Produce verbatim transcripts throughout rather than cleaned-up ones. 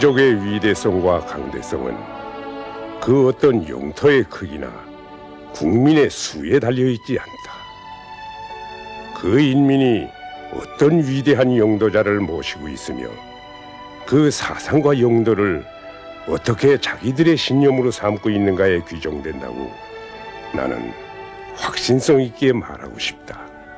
민족의 위대성과 강대성은 그 어떤 영토의 크기나 국민의 수에 달려있지 않다. 그 인민이 어떤 위대한 영도자를 모시고 있으며 그 사상과 영도를 어떻게 자기들의 신념으로 삼고 있는가에 규정된다고 나는 확신성 있게 말하고 싶다.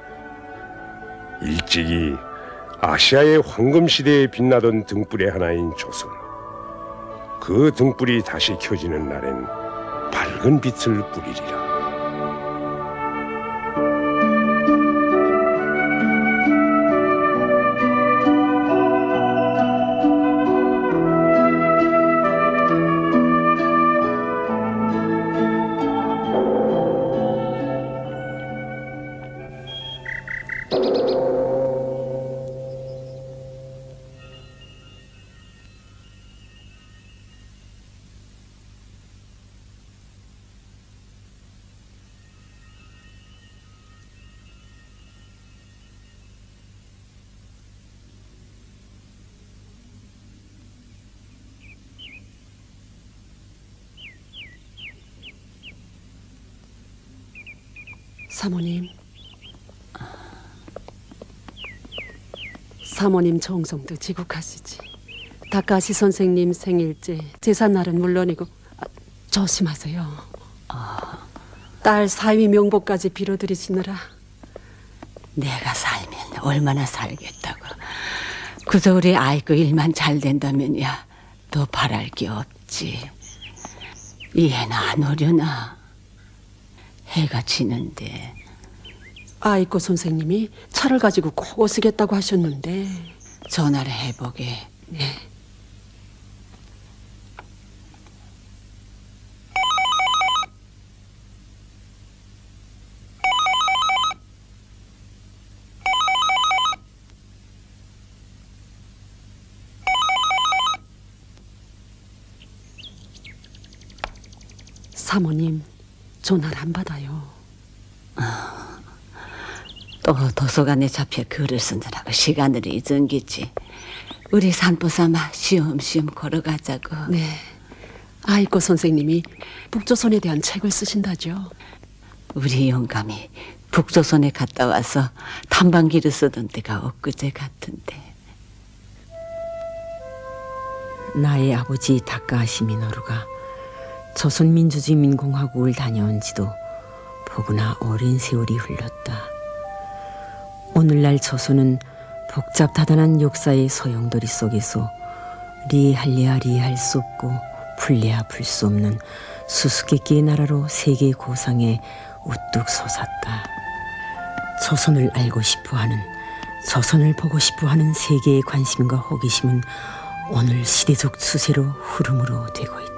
일찍이 아시아의 황금시대에 빛나던 등불의 하나인 조선, 그 등불이 다시 켜지는 날엔 밝은 빛을 뿌리리라. 사모님, 사모님 정성도 지국하시지. 다카시 선생님 생일째 제삿날은 물론이고 아, 조심하세요. 어. 딸 사위 명복까지 빌어드리시느라. 내가 살면 얼마나 살겠다고. 그저 우리 아이고 일만 잘 된다면야 더 바랄 게 없지. 이해나 안 오려나. 해가 지는데. 아이고 선생님이 차를 가지고 꼭 오시겠다고 하셨는데. 전화를 해보게. 네. 사모님 전화를 안 받아요. 어, 또 도서관에 잡혀 글을 쓰느라고 시간을 잊은 기지. 우리 산보 삼아 쉬엄쉬엄 걸어가자고. 네. 아이고 선생님이 북조선에 대한 책을 쓰신다죠. 우리 영감이 북조선에 갔다 와서 탐방기를 쓰던 때가 엊그제 같은데. 나의 아버지 다카하시 미노루가 조선민주주의민공화국을 다녀온 지도 보구나 오랜 세월이 흘렀다. 오늘날 조선은 복잡다단한 역사의 소용돌이 속에서 리할래야 리할 수 없고 풀래야 풀 수 없는 수수께끼의 나라로 세계 고상에 우뚝 솟았다. 조선을 알고 싶어하는, 조선을 보고 싶어하는 세계의 관심과 호기심은 오늘 시대적 추세로 흐름으로 되고 있다.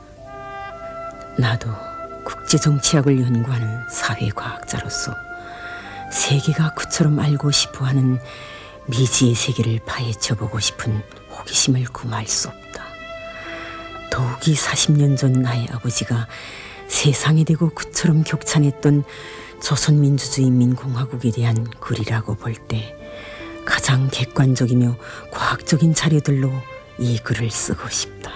나도 국제정치학을 연구하는 사회과학자로서 세계가 그처럼 알고 싶어하는 미지의 세계를 파헤쳐보고 싶은 호기심을 금할 수 없다. 더욱이 사십 년 전 나의 아버지가 세상에 대고 그처럼 격찬했던 조선민주주의인민공화국에 대한 글이라고 볼 때 가장 객관적이며 과학적인 자료들로 이 글을 쓰고 싶다.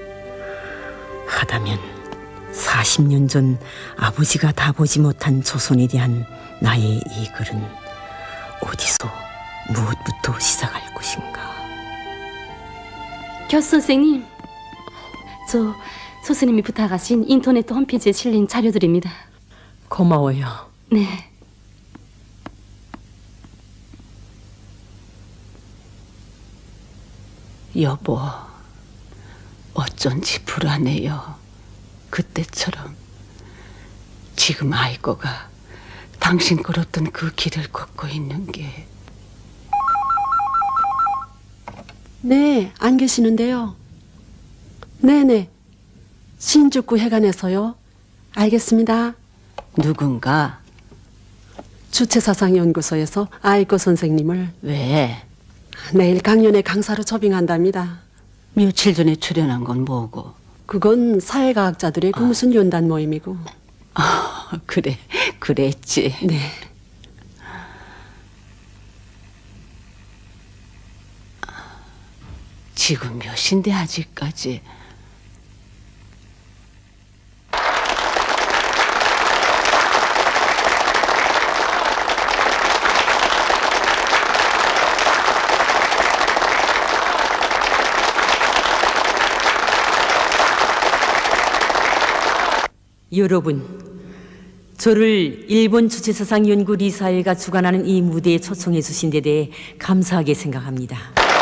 하다면 사십 년 전 아버지가 다 보지 못한 조선에 대한 나의 이 글은 어디서 무엇부터 시작할 것인가? 교수 선생님, 저 교수님이 부탁하신 인터넷 홈페이지에 실린 자료들입니다. 고마워요. 네. 여보, 어쩐지 불안해요. 그때처럼. 지금 아이고가 당신 걸었던 그 길을 걷고 있는 게. 네, 안 계시는데요. 네네, 신주쿠 해관에서요. 알겠습니다. 누군가? 주체사상연구소에서 아이고 선생님을. 왜? 내일 강연에 강사로 초빙한답니다. 며칠 전에 출연한 건 뭐고? 그건 사회과학자들의 그 무슨 연단 모임이고. 아, 그래, 그랬지. 네. 지금 몇인데 아직까지. 여러분, 저를 일본 주체사상 연구 리사엘가 주관하는 이 무대에 초청해 주신 데 대해 감사하게 생각합니다.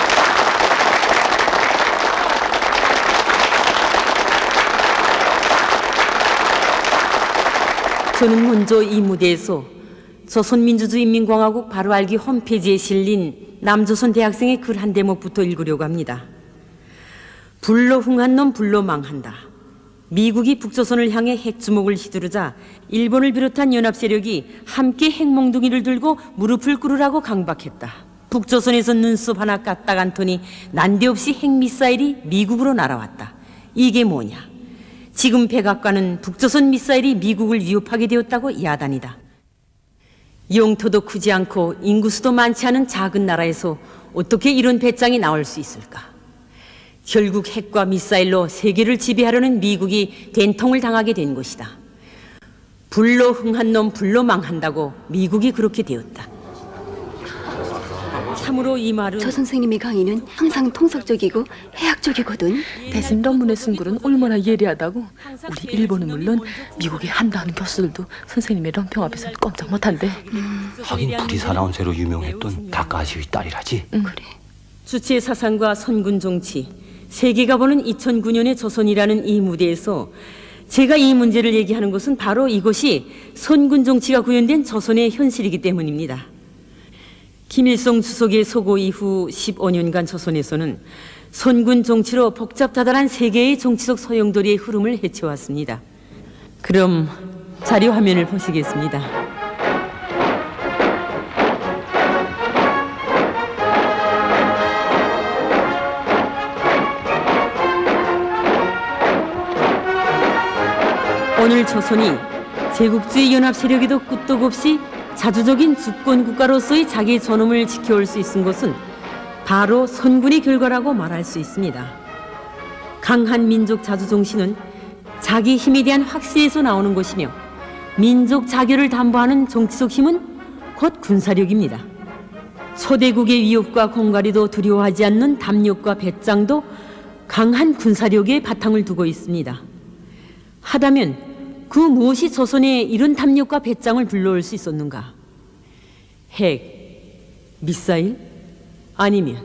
저는 먼저 이 무대에서 조선민주주의인민공화국 바로 알기 홈페이지에 실린 남조선 대학생의 글 한 대목부터 읽으려고 합니다. 불로 흥한 놈 불로 망한다. 미국이 북조선을 향해 핵주먹을 휘두르자 일본을 비롯한 연합세력이 함께 핵몽둥이를 들고 무릎을 꿇으라고 강박했다. 북조선에서 눈썹 하나 까딱 않더니 난데없이 핵미사일이 미국으로 날아왔다. 이게 뭐냐? 지금 백악관은 북조선 미사일이 미국을 위협하게 되었다고 야단이다. 영토도 크지 않고 인구수도 많지 않은 작은 나라에서 어떻게 이런 배짱이 나올 수 있을까? 결국 핵과 미사일로 세계를 지배하려는 미국이 된통을 당하게 된 것이다. 불로 흥한 놈 불로 망한다고 미국이 그렇게 되었다. 참으로 이 말은 저 선생님의 강의는 항상 통속적이고 해학적이거든. 대신 논문에 쓴 글은 얼마나 예리하다고. 우리 일본은 물론 미국에 한다는 교수들도 선생님의論평 앞에서 꼼짝 못한대. 음. 하긴 불이 사나운 새로 유명했던 다카시의 딸이라지. 음. 그래. 주체 사상과 선군 정치, 세계가 보는 이천구 년의 조선이라는 이 무대에서 제가 이 문제를 얘기하는 것은 바로 이것이 선군 정치가 구현된 조선의 현실이기 때문입니다. 김일성 주석의 서고 이후 십오 년간 조선에서는 선군 정치로 복잡다단한 세계의 정치적 소용돌이의 흐름을 헤쳐왔습니다. 그럼 자료 화면을 보시겠습니다. 오늘 조선이 제국주의 연합 세력에도 끄떡 없이 자주적인 주권 국가로서의 자기 존엄을 지켜올 수 있은 것은 바로 선군의 결과라고 말할 수 있습니다. 강한 민족 자주 정신은 자기 힘에 대한 확신에서 나오는 것이며 민족 자결을 담보하는 정치적 힘은 곧 군사력입니다. 초대국의 위협과 공갈이도 두려워하지 않는 담력과 배짱도 강한 군사력에 바탕을 두고 있습니다. 하다면 그 무엇이 조선에 이런 담력과 배짱을 불러올 수 있었는가? 핵, 미사일? 아니면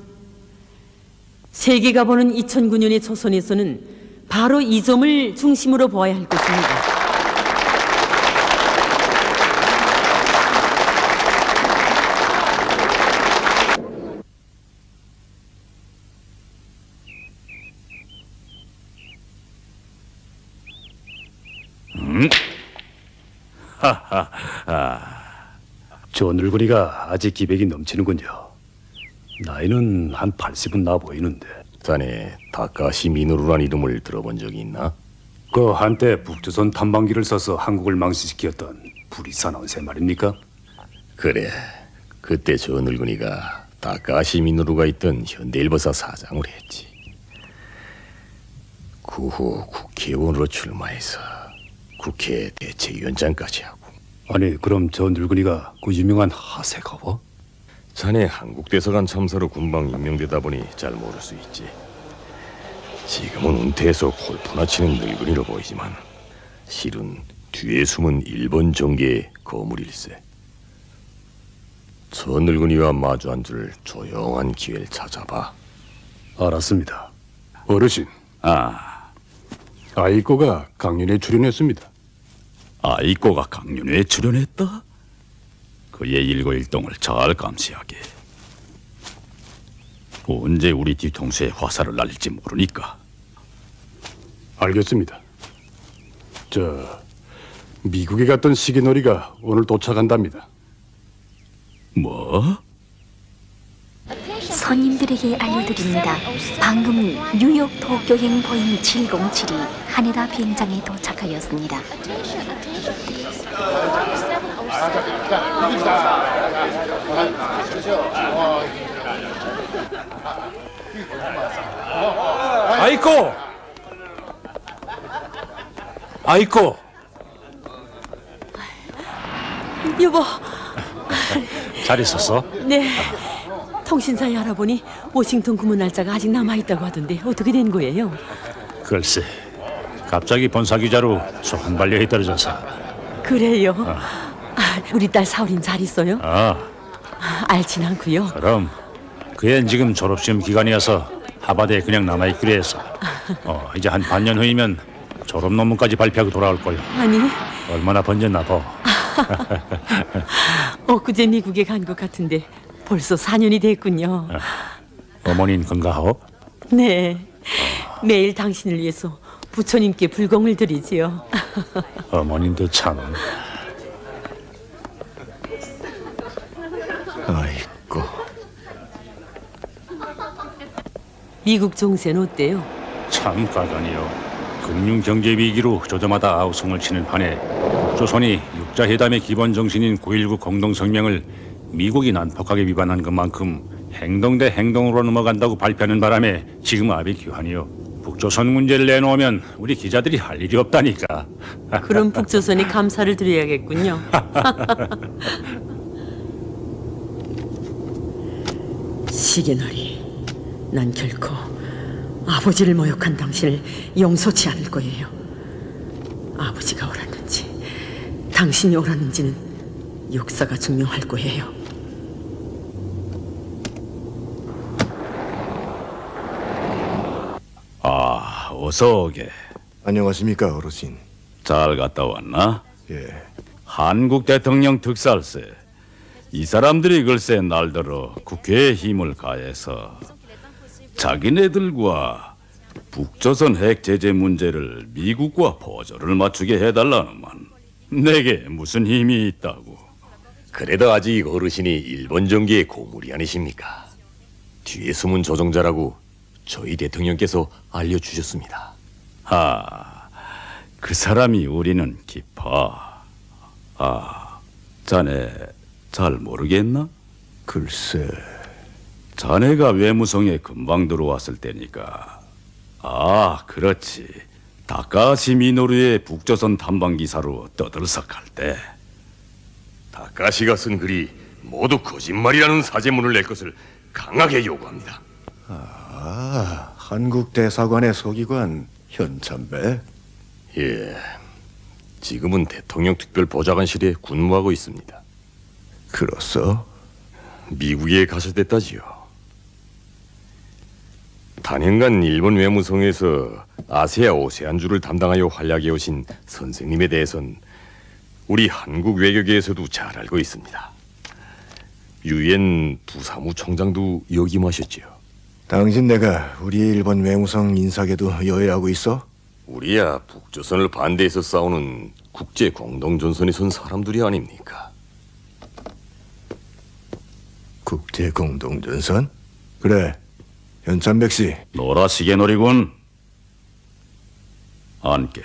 세계가 보는 이천구 년의 조선에서는 바로 이 점을 중심으로 보아야 할 것입니다. 음? 하하하. 저 늙은이가 아직 기백이 넘치는군요. 나이는 한 팔십은 나 보이는데. 자네 다카시 미노루란 이름을 들어본 적이 있나? 그 한때 북조선 탐방기를 써서 한국을 망신시켰던 불이 사나운 새 말입니까? 그래. 그때 저 늙은이가 다카시 미노루가 있던 현대일보사 사장을 했지. 그 후 국회의원으로 출마해서 국회 대책위원장까지 하고. 아니 그럼 저 늙은이가 그 유명한 하세가와? 자네 한국 대사관 참사로 군방 임명되다 보니 잘 모를 수 있지. 지금은 은퇴해서 골프나 치는 늙은이로 보이지만 실은 뒤에 숨은 일본 정계의 거물일세. 저 늙은이와 마주 앉을 조용한 기회를 찾아봐. 알았습니다. 어르신. 아, 아이꼬가 강연에 출연했습니다. 아이꼬가 강연회에 출연했다? 그의 일거일동을 잘 감시하게. 언제 우리 뒤통수에 화살을 날릴지 모르니까. 알겠습니다. 저 미국에 갔던 시계놀이가 오늘 도착한답니다. 뭐? 손님들에게 알려드립니다. 방금 뉴욕 도쿄행 보잉 칠공칠이 하네다 비행장에 도착하였습니다. 아이코! 아이코! 여보. 잘 있었어? 네. 통신사에 알아보니 워싱턴 구문 날짜가 아직 남아있다고 하던데 어떻게 된 거예요? 글쎄, 갑자기 본사기자로 소환발령이 떨어져서. 그래요? 어. 아, 우리 딸 사울인 잘 있어요? 아, 알진 않고요. 그럼 그 애는 지금 졸업시험 기간이어서 하버드에 그냥 남아있기로 해서 어, 이제 한 반년 후이면 졸업 논문까지 발표하고 돌아올 거요. 아니, 얼마나 번졌나 봐. 엊그제 미국에 간 것 같은데 벌써 사 년이 됐군요. 어. 어머니는 건가하오? 네, 매일 당신을 위해서 부처님께 불공을 드리지요. 어머님도 참. 아이고. 미국 정세는 어때요? 참 까다니요. 금융 경제 위기로 조저마다 아우성을 치는 판에 북조선이 육자회담의 기본 정신인 구일구 공동성명을 미국이 난폭하게 위반한 것만큼 행동 대 행동으로 넘어간다고 발표하는 바람에 지금 압이 귀환이요. 북조선 문제를 내놓으면 우리 기자들이 할 일이 없다니까. 그럼 북조선이 감사를 드려야겠군요. 시계놀이, 난 결코 아버지를 모욕한 당신을 용서치 않을 거예요. 아버지가 옳았는지 당신이 옳았는지는 역사가 증명할 거예요. 아, 어서 오게. 안녕하십니까, 어르신. 잘 갔다 왔나? 예. 한국 대통령 특사일세. 이 사람들이 글쎄 날들어 국회에 힘을 가해서 자기네들과 북조선 핵 제재 문제를 미국과 보조를 맞추게 해달라는만 내게 무슨 힘이 있다고. 그래도 아직 어르신이 일본 정계의 고물이 아니십니까? 뒤에 숨은 조종자라고 저희 대통령께서 알려주셨습니다. 아, 그 사람이 우리는 깊어. 아, 자네 잘 모르겠나? 글쎄. 자네가 외무성에 금방 들어왔을 때니까. 아, 그렇지. 다카시 미노루의 북조선 탐방 기사로 떠들썩할 때. 다카시가 쓴 글이 모두 거짓말이라는 사죄문을 낼 것을 강하게 요구합니다. 아, 한국 대사관의 서기관 현참배? 예, 지금은 대통령 특별보좌관실에 근무하고 있습니다. 그렇소? 미국에 가셨댔다지요. 단연간 일본 외무성에서 아세아 오세안주를 담당하여 활약해 오신 선생님에 대해선 우리 한국 외교계에서도 잘 알고 있습니다. 유엔 부사무총장도 역임하셨지요. 당신 내가 우리 일본 외무성 인사계도 여해하고 있어? 우리야 북조선을 반대해서 싸우는 국제 공동전선에 선 사람들이 아닙니까? 국제 공동전선? 그래, 현찬백 씨. 노라시게 노리군. 앉게.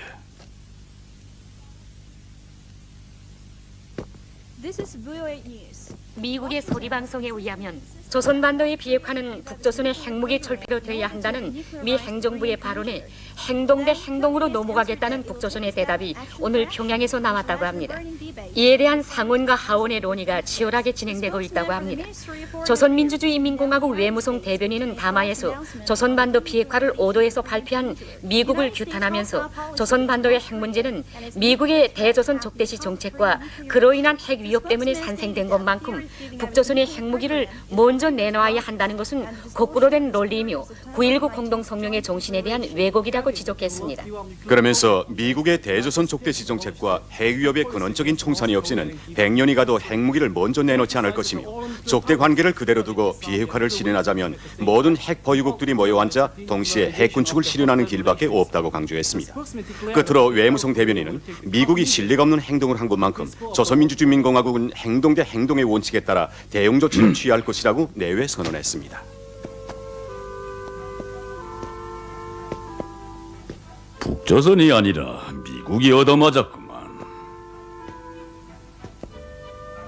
미국의 소리방송에 의하면 조선반도의 비핵화는 북조선의 핵무기 철폐로 되어야 한다는 미 행정부의 발언에 행동 대 행동으로 넘어가겠다는 북조선의 대답이 오늘 평양에서 나왔다고 합니다. 이에 대한 상원과 하원의 논의가 치열하게 진행되고 있다고 합니다. 조선민주주의인민공화국 외무성 대변인은 담화에서 조선반도 비핵화를 오도에서 발표한 미국을 규탄하면서 조선반도의 핵 문제는 미국의 대조선 적대시 정책과 그로 인한 핵 위협 때문에 산생된 것만큼 북조선의 핵무기를 먼저 내놓아야 한다는 것은 거꾸로 된 논리이며 구일구 공동성명의 정신에 대한 왜곡이라고 지적했습니다. 그러면서 미국의 대조선 적대시 정책과 핵 위협의 근원적인 총선이 없이는 백 년이 가도 핵무기를 먼저 내놓지 않을 것이며 적대 관계를 그대로 두고 비핵화를 실현하자면 모든 핵 보유국들이 모여 앉아 동시에 핵 군축을 실현하는 길밖에 없다고 강조했습니다. 끝으로 외무성 대변인은 미국이 신뢰가 없는 행동을 한 것만큼 조선민주주의인민공화국은 행동 대 행동의 원칙에 따라 대응 조치를 취할 것이라고 내외 선언했습니다. 북조선이 아니라 미국이 얻어맞았구만.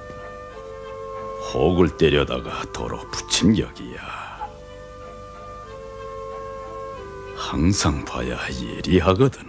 혹을 때려다가 도로 부침격이야. 항상 봐야 예리하거든.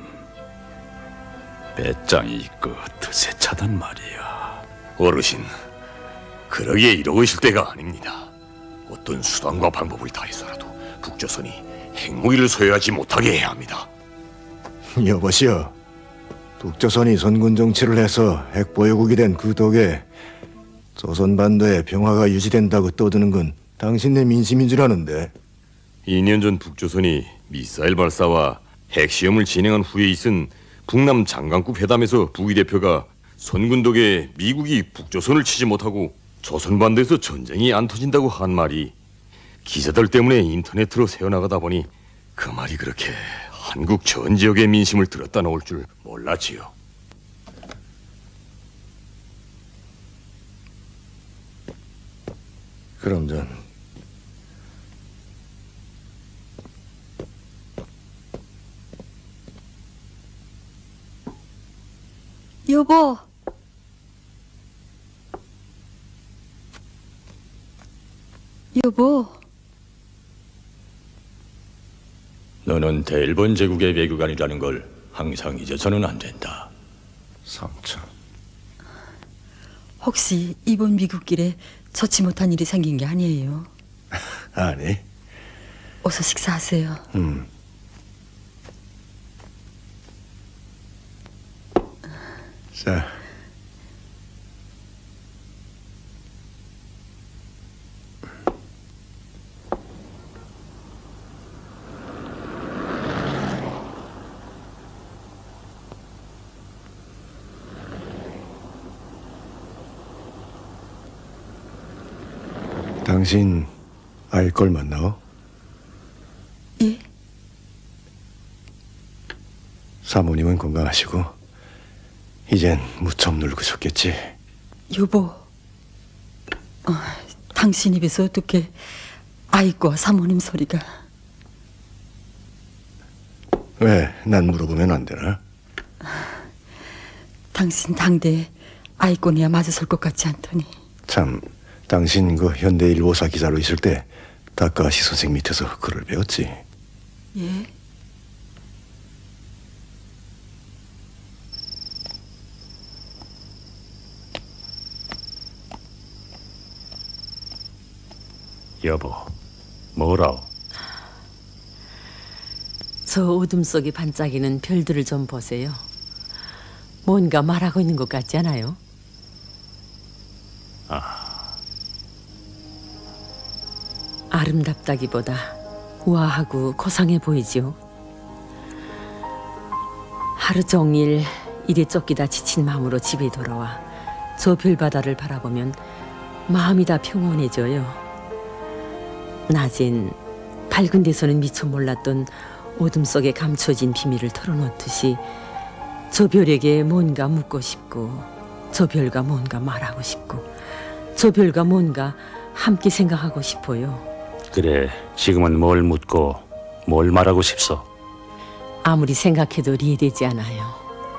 배짱이 있고 드세 차단 말이야. 어르신, 그러기에 이러고 있을 때가 아닙니다. 어떤 수단과 방법을 다해서라도 북조선이 핵무기를 소유하지 못하게 해야 합니다. 여보시오, 북조선이 선군 정치를 해서 핵보유국이 된 그 덕에 조선반도에 평화가 유지된다고 떠드는 건 당신네 민심인 줄 아는데. 이 년 전 북조선이 미사일 발사와 핵시험을 진행한 후에 있은 북남 장강국 회담에서 북위 대표가 선군 덕에 미국이 북조선을 치지 못하고 조선반도에서 전쟁이 안 터진다고 한 말이 기자들 때문에 인터넷으로 새어나가다 보니 그 말이 그렇게 한국 전 지역의 민심을 들었다 놓을 줄 몰랐지요. 그럼 전 여보. 여보. 너는 대일본 제국의 외교관이라는 걸 항상 잊어서는 안 된다. 삼촌. 혹시 이번 미국 길에 좋지 못한 일이 생긴 게 아니에요? 아니. 어서 식사하세요. 음. 자. 당신 알 걸 만나오? 예? 사모님은 건강하시고 이젠 무척 늙으셨겠지? 여보, 어, 당신 입에서 어떻게 아이과 사모님 소리가? 왜? 난 물어보면 안 되나? 당신 당대에 아이권이야 맞아설 것 같지 않더니. 참, 당신 그 현대일보사 기자로 있을 때 다카시 선생 밑에서 글을 배웠지. 예? 여보, 뭐라오? 저 어둠 속에 반짝이는 별들을 좀 보세요. 뭔가 말하고 있는 것 같지 않아요? 아. 아름답다기보다 우아하고 고상해 보이지요. 하루 종일 일에 쫓기다 지친 마음으로 집에 돌아와 저 별바다를 바라보면 마음이 다 평온해져요. 낮엔 밝은 데서는 미처 몰랐던 어둠 속에 감춰진 비밀을 털어놓듯이 저 별에게 뭔가 묻고 싶고 저 별과 뭔가 말하고 싶고 저 별과 뭔가 함께 생각하고 싶어요. 그래, 지금은 뭘 묻고 뭘 말하고 싶소? 아무리 생각해도 이해되지 않아요.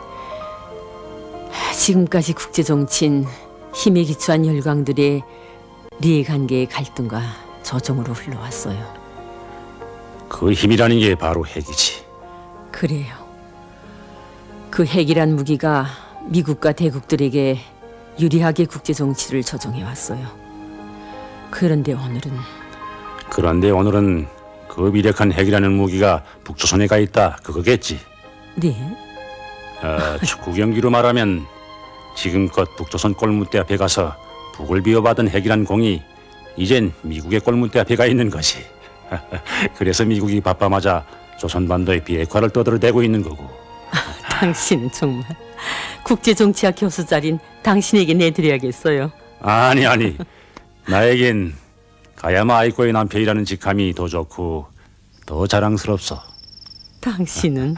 지금까지 국제정치인 힘에 기초한 열강들의 리해관계의 갈등과 조정으로 흘러왔어요. 그 힘이라는 게 바로 핵이지. 그래요. 그 핵이란 무기가 미국과 대국들에게 유리하게 국제정치를 조정해왔어요. 그런데 오늘은 그런데 오늘은 그 미력한 핵이라는 무기가 북조선에 가 있다, 그거겠지? 네. 어, 축구 경기로 말하면 지금껏 북조선 골문대 앞에 가서 북을 비워받은 핵이란 공이 이젠 미국의 골문대 앞에 가 있는 것이. 그래서 미국이 바빠마자 조선반도의 비핵화를 떠들어대고 있는 거고. 당신은 정말 국제정치학 교수 자린 당신에게 내드려야겠어요. 아니 아니, 나에겐 가야마 아이코의 남편이라는 직함이 더 좋고 더 자랑스럽소. 당신은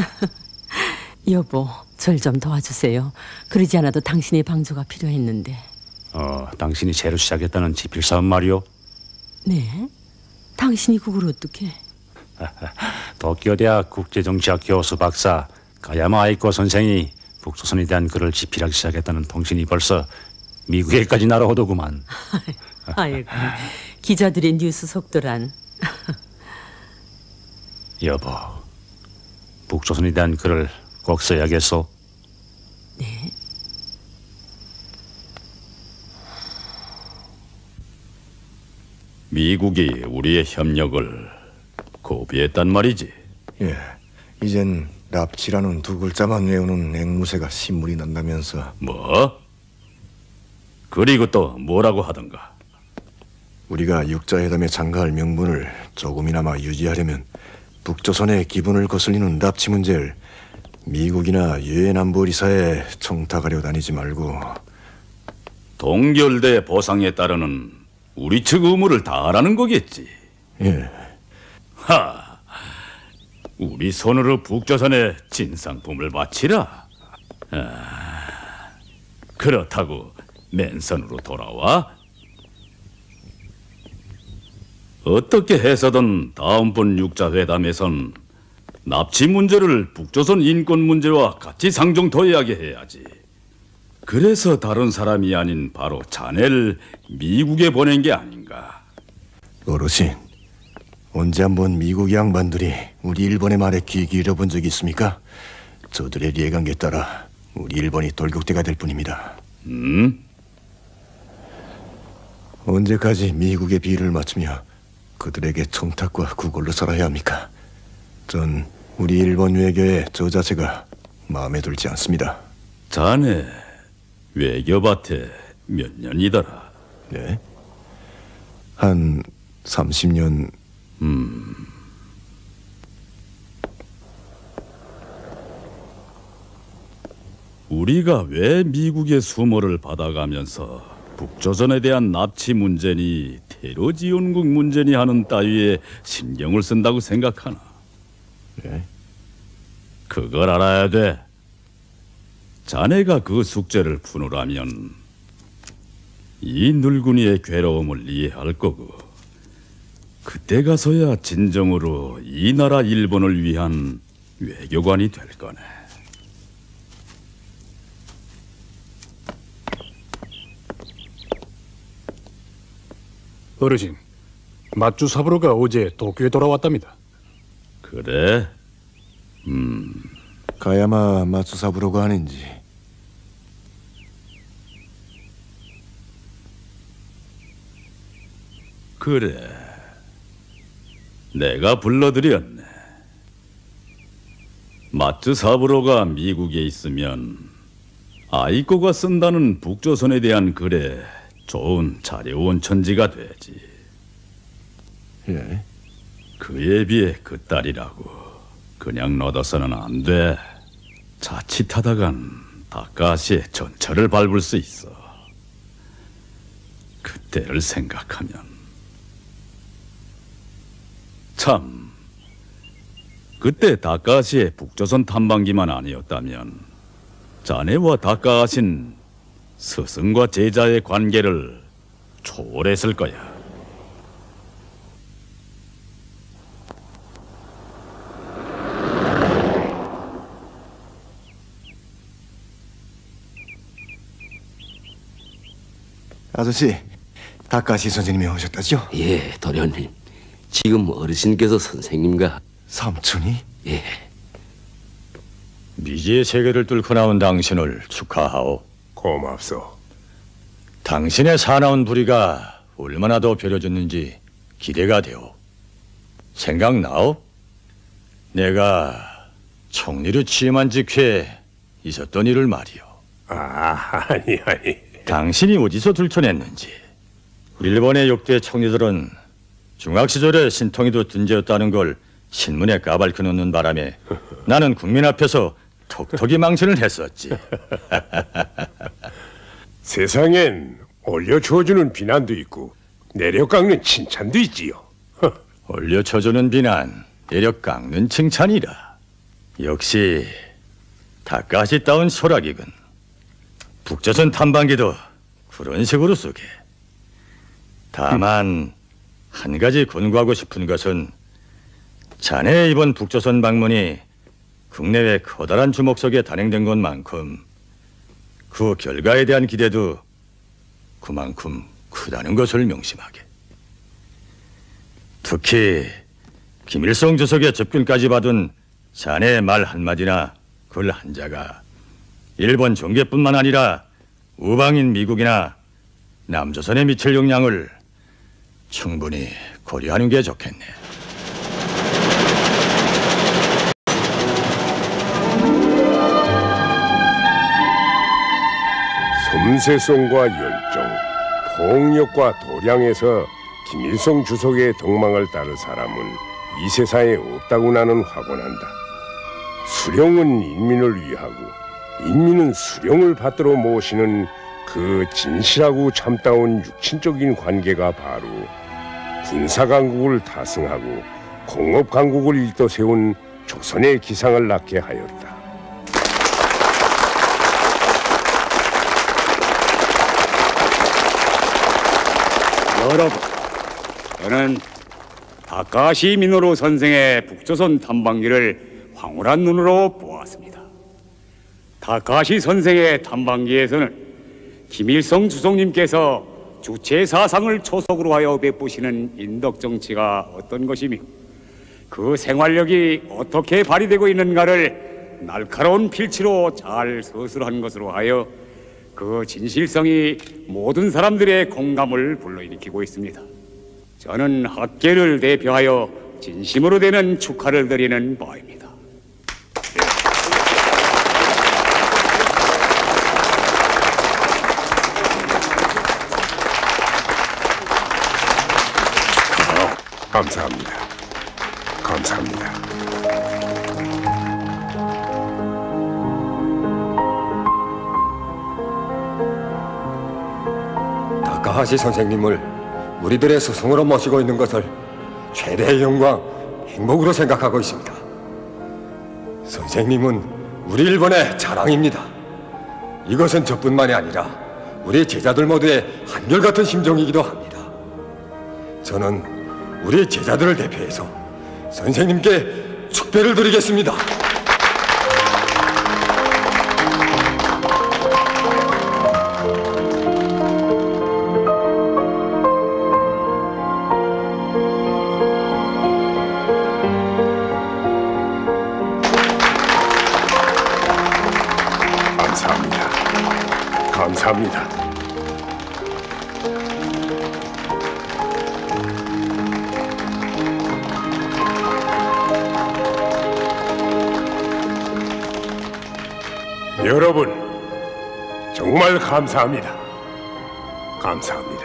여보, 절 좀 도와주세요. 그러지 않아도 당신의 방조가 필요했는데. 어, 당신이 새로 시작했다는 지필사업 말이오? 네? 당신이 그걸 어떻게? 도쿄대학 국제정치학 교수 박사 가야마 아이코 선생이 북조선에 대한 글을 집필하기 시작했다는 통신이 벌써 미국에까지 날아오더구만. 아이고, 기자들의 뉴스 속도란. 여보, 북조선에 대한 글을 꼭 써야겠소. 네. 미국이 우리의 협력을 고비했단 말이지. 예, 이젠 납치라는 두 글자만 외우는 앵무새가 신물이 난다면서. 뭐? 그리고 또 뭐라고 하던가? 우리가 육자회담에 참가할 명분을 조금이나마 유지하려면 북조선의 기분을 거슬리는 납치 문제를 미국이나 유엔 안보리사에 청탁하려 다니지 말고 동결대 보상에 따르는 우리 측 의무를 다하라는 거겠지. 예. 하, 우리 손으로 북조선에 진상품을 바치라. 아, 그렇다고 맨손으로 돌아와? 어떻게 해서든 다음번 육자회담에선 납치 문제를 북조선 인권 문제와 같이 상정토의하게 해야지. 그래서 다른 사람이 아닌 바로 자네를 미국에 보낸 게 아닌가. 어르신, 언제 한번 미국 양반들이 우리 일본의 말에 귀 기울여본 적이 있습니까? 저들의 예감에 따라 우리 일본이 돌격대가 될 뿐입니다. 음? 언제까지 미국의 비위를 맞추며 그들에게 청탁과 구걸로 살아야 합니까? 전 우리 일본 외교의 저 자체가 마음에 들지 않습니다. 자네 외교밭에 몇 년이더라? 네? 한 삼십 년... 음... 우리가 왜 미국의 수모를 받아가면서 북조선에 대한 납치 문제니 테러 지원국 문제니 하는 따위에 신경을 쓴다고 생각하나? 네? 그걸 알아야 돼. 자네가 그 숙제를 푸느라면 이 늙은이의 괴로움을 이해할 거고, 그때 가서야 진정으로 이 나라 일본을 위한 외교관이 될 거네. 어르신, 맞주 사부로가 어제 도쿄에 돌아왔답니다. 그래? 음... 가야마 맞주 사부로가 아닌지. 그래, 내가 불러드렸네. 마츠 사부로가 미국에 있으면 아이코가 쓴다는 북조선에 대한 글에 좋은 자료원 천지가 되지. 예? 그에 비해 그 딸이라고 그냥 넣어서는 안 돼. 자칫하다간 다카시의 전철을 밟을 수 있어. 그때를 생각하면 참, 그때 다카시의 북조선 탐방기만 아니었다면 자네와 다카시는 스승과 제자의 관계를 초월했을 거야. 아저씨, 다카시 선생님이 오셨다죠? 예, 도련님. 지금 어르신께서 선생님과... 삼촌이? 예. 미지의 세계를 뚫고 나온 당신을 축하하오. 고맙소. 당신의 사나운 부리가 얼마나 더 벼려졌는지 기대가 되오. 생각나오? 내가 총리로 취임한 직후에 있었던 일을 말이오. 아, 아니 아니. 당신이 어디서 들춰냈는지. 일본의 역대 총리들은 중학 시절에 신통이도 든지였다는 걸 신문에 까발켜 놓는 바람에 나는 국민 앞에서 톡톡히 망신을 했었지. 세상엔 올려주어주는 비난도 있고 내려 깎는 칭찬도 있지요. 올려쳐주는 비난, 내려 깎는 칭찬이라. 역시 다카시다운 소라기군. 북조선 탐방기도 그런 식으로 쓰게. 다만 한 가지 권고하고 싶은 것은 자네의 이번 북조선 방문이 국내외 커다란 주목 속에 단행된 것만큼 그 결과에 대한 기대도 그만큼 크다는 것을 명심하게. 특히 김일성 주석의 접근까지 받은 자네의 말 한마디나 글 한자가 일본 정계뿐만 아니라 우방인 미국이나 남조선에 미칠 영향을 충분히 고려하는 게 좋겠네. 섬세성과 열정, 폭력과 도량에서 김일성 주석의 덕망을 따를 사람은 이 세상에 없다고 나는 확언한다. 수령은 인민을 위하고 인민은 수령을 받들어 모시는 그 진실하고 참다운 육친적인 관계가 바로 군사강국을 타승하고 공업강국을 일떠 세운 조선의 기상을 낳게 하였다. 여러분, 저는 다카시 미노루 선생의 북조선 탐방기를 황홀한 눈으로 보았습니다. 다카시 선생의 탐방기에서는 김일성 주석님께서 주체 사상을 초석으로 하여 베푸시는 인덕 정치가 어떤 것이며 그 생활력이 어떻게 발휘되고 있는가를 날카로운 필치로 잘 서술한 것으로 하여 그 진실성이 모든 사람들의 공감을 불러일으키고 있습니다. 저는 학계를 대표하여 진심으로 되는 축하를 드리는 바입니다. 감사합니다. 감사합니다. 다카하시 선생님을 우리들의 스승으로 모시고 있는 것을 최대의 영광, 행복으로 생각하고 있습니다. 선생님은 우리 일본의 자랑입니다. 이것은 저뿐만이 아니라 우리 제자들 모두의 한결같은 심정이기도 합니다. 저는 우리 제자들을 대표해서 선생님께 축배를 드리겠습니다. 감사합니다. 감사합니다. 여러분, 정말 감사합니다. 감사합니다.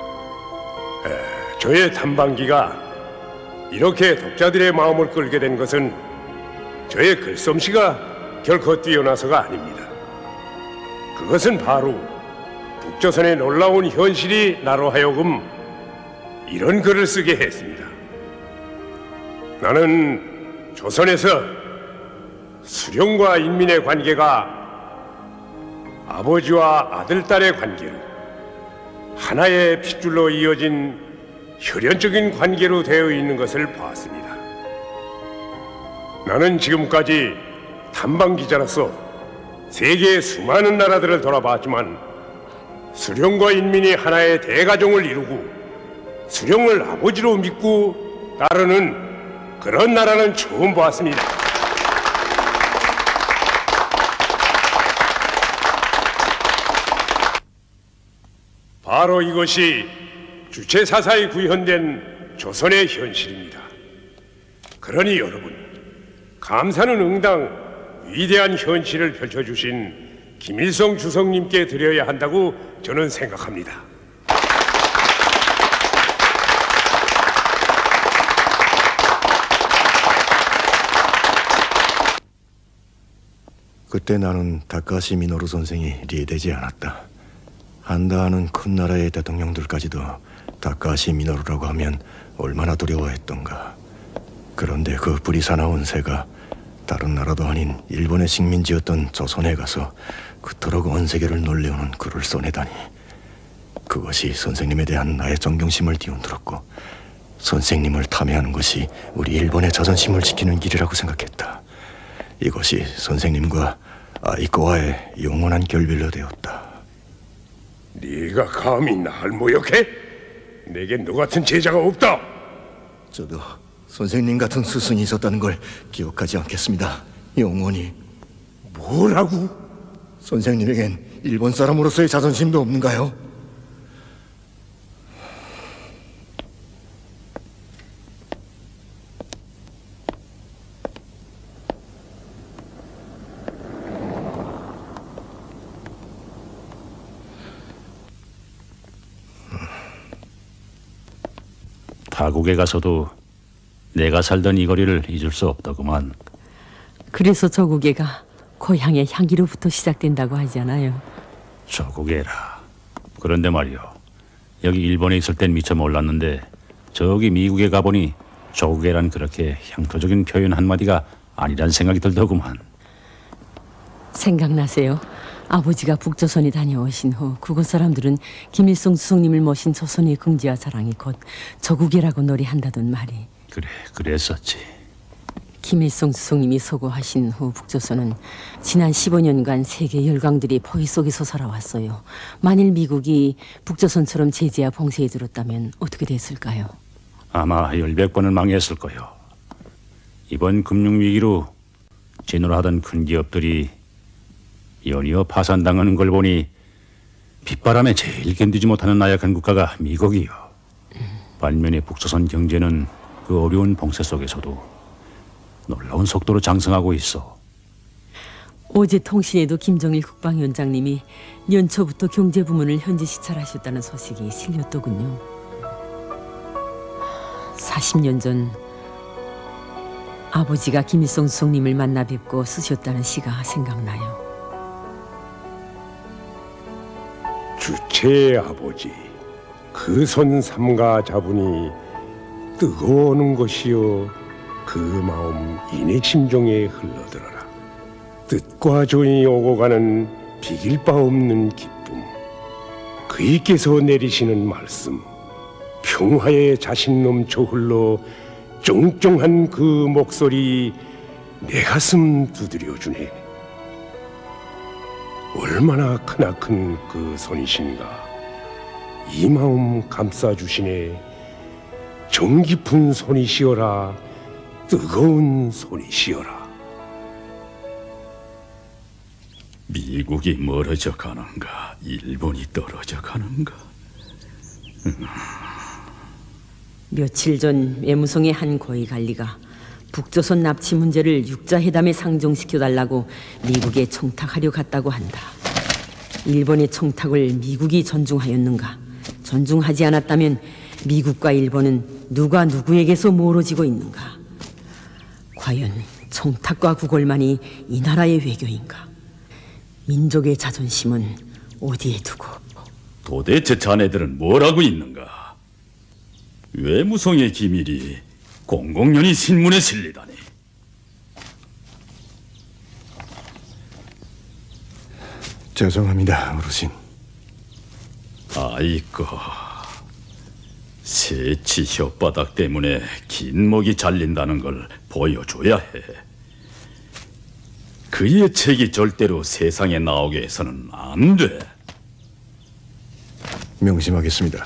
에, 저의 탐방기가 이렇게 독자들의 마음을 끌게 된 것은 저의 글솜씨가 결코 뛰어나서가 아닙니다. 그것은 바로 북조선의 놀라운 현실이 나로 하여금 이런 글을 쓰게 했습니다. 나는 조선에서 수령과 인민의 관계가 아버지와 아들, 딸의 관계로 하나의 핏줄로 이어진 혈연적인 관계로 되어 있는 것을 보았습니다. 나는 지금까지 탐방기자로서 세계의 수많은 나라들을 돌아봤지만 수령과 인민이 하나의 대가정을 이루고 수령을 아버지로 믿고 따르는 그런 나라는 처음 보았습니다. 바로 이것이 주체사사에 구현된 조선의 현실입니다. 그러니 여러분, 감사는 응당 위대한 현실을 펼쳐주신 김일성 주석님께 드려야 한다고 저는 생각합니다. 그때 나는 다카시 미노루 선생이 이해되지 않았다. 한다하는 큰 나라의 대통령들까지도 다카시 미노루라고 하면 얼마나 두려워했던가. 그런데 그 불이 사나운 새가 다른 나라도 아닌 일본의 식민지였던 조선에 가서 그토록 온 세계를 놀래우는 글을 써내다니. 그것이 선생님에 대한 나의 존경심을 뒤흔들었고 선생님을 탐해하는 것이 우리 일본의 자존심을 지키는 길이라고 생각했다. 이것이 선생님과 아이코와의 영원한 결별로 되었다. 네가 감히 날 모욕해? 내게 너 같은 제자가 없다. 저도 선생님 같은 스승이 있었다는 걸 기억하지 않겠습니다. 영원히. 뭐라고? 선생님에겐 일본 사람으로서의 자존심도 없는가요? 타국에 가서도 내가 살던 이 거리를 잊을 수 없더구만. 그래서 저국에가 고향의 향기로부터 시작된다고 하잖아요. 저국에라. 그런데 말이요. 여기 일본에 있을 땐 미처 몰랐는데 저기 미국에 가보니 저국에란 그렇게 향토적인 표현 한마디가 아니란 생각이 들더구만. 생각나세요? 아버지가 북조선에 다녀오신 후 그곳 사람들은 김일성 수석님을 모신 조선의 긍지와 자랑이 곧 저국이라고 노래한다던 말이. 그래, 그랬었지. 김일성 수석님이 서고하신 후 북조선은 지난 십오 년간 세계 열강들이 포위 속에서 살아왔어요. 만일 미국이 북조선처럼 제재와 봉쇄에 들었다면 어떻게 됐을까요? 아마 열백 번은 망했을 거요. 이번 금융위기로 진노하던 큰 기업들이 연이어 파산당하는 걸 보니 빗바람에 제일 견디지 못하는 나약한 국가가 미국이요. 반면에 북조선 경제는 그 어려운 봉쇄 속에서도 놀라운 속도로 장성하고 있어. 어제 통신에도 김정일 국방위원장님이 연초부터 경제부문을 현지 시찰하셨다는 소식이 실렸더군요. 사십 년 전 아버지가 김일성 수석님을 만나 뵙고 쓰셨다는 시가 생각나요. 주체의 아버지, 그 손 삼가 잡으니 뜨거워오는 것이요 그 마음 이내 심정에 흘러들어라. 뜻과 조이 오고 가는 비길 바 없는 기쁨, 그이께서 내리시는 말씀, 평화에 자신 넘쳐 흘러 쫑쫑한 그 목소리 내 가슴 두드려주네. 얼마나 크나큰 그 손이신가. 이 마음 감싸주시네. 정 깊은 손이시여라. 뜨거운 손이시여라. 미국이 멀어져 가는가, 일본이 떨어져 가는가. 며칠 전 외무성의 한 고위 관리가 북조선 납치 문제를 육자회담에 상정시켜달라고 미국에 청탁하려 갔다고 한다. 일본의 청탁을 미국이 존중하였는가? 존중하지 않았다면 미국과 일본은 누가 누구에게서 멀어지고 있는가? 과연 청탁과 구걸만이 이 나라의 외교인가? 민족의 자존심은 어디에 두고? 도대체 자네들은 뭘 하고 있는가? 외무성의 기밀이 공공연히 신문에 실리다니. 죄송합니다, 어르신. 아이고, 세치 혓바닥 때문에 긴 목이 잘린다는 걸 보여줘야 해. 그의 책이 절대로 세상에 나오게 해서는 안 돼. 명심하겠습니다.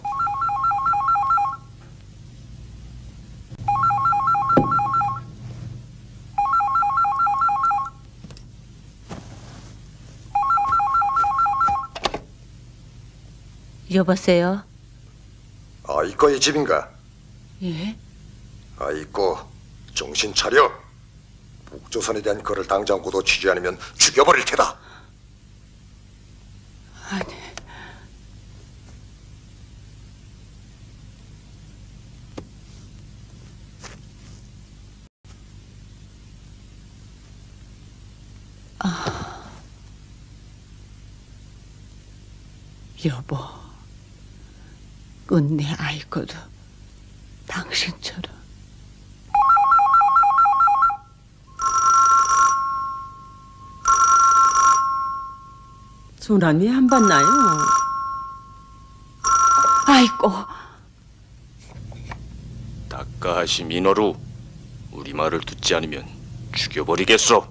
여보세요? 아이고, 이 집인가? 예? 아이고, 정신 차려. 북조선에 대한 글을 당장 고도 취지 않으면 죽여버릴 테다. 아니... 아... 여보, 끝내 아이거든. 당신처럼. 전화 왜 안 받나요? 아이고. 다카하시 미노루, 우리 말을 듣지 않으면 죽여버리겠소.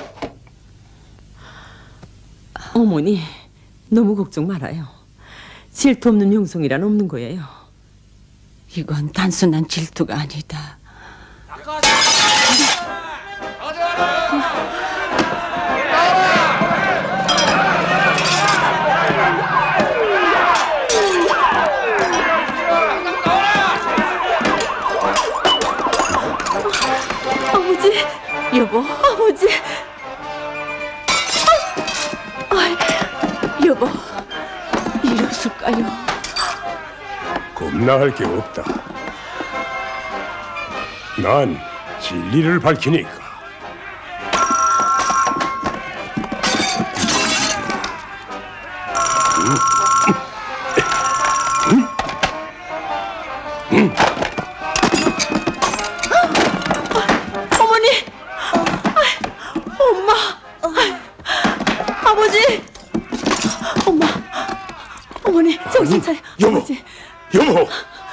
어머니, 너무 걱정 말아요. 질투 없는 형성이란 없는 거예요. 이건 단순한 질투가 아니다. 아버지, 여보, 아버지. 아, 아, 여보, 이랬을까요? 겁나할 게 없다. 난 진리를 밝히니까. 어머니, 엄마, 아버지, 엄마, 어머니, 정신 차려. 여보, 아버지. 여보,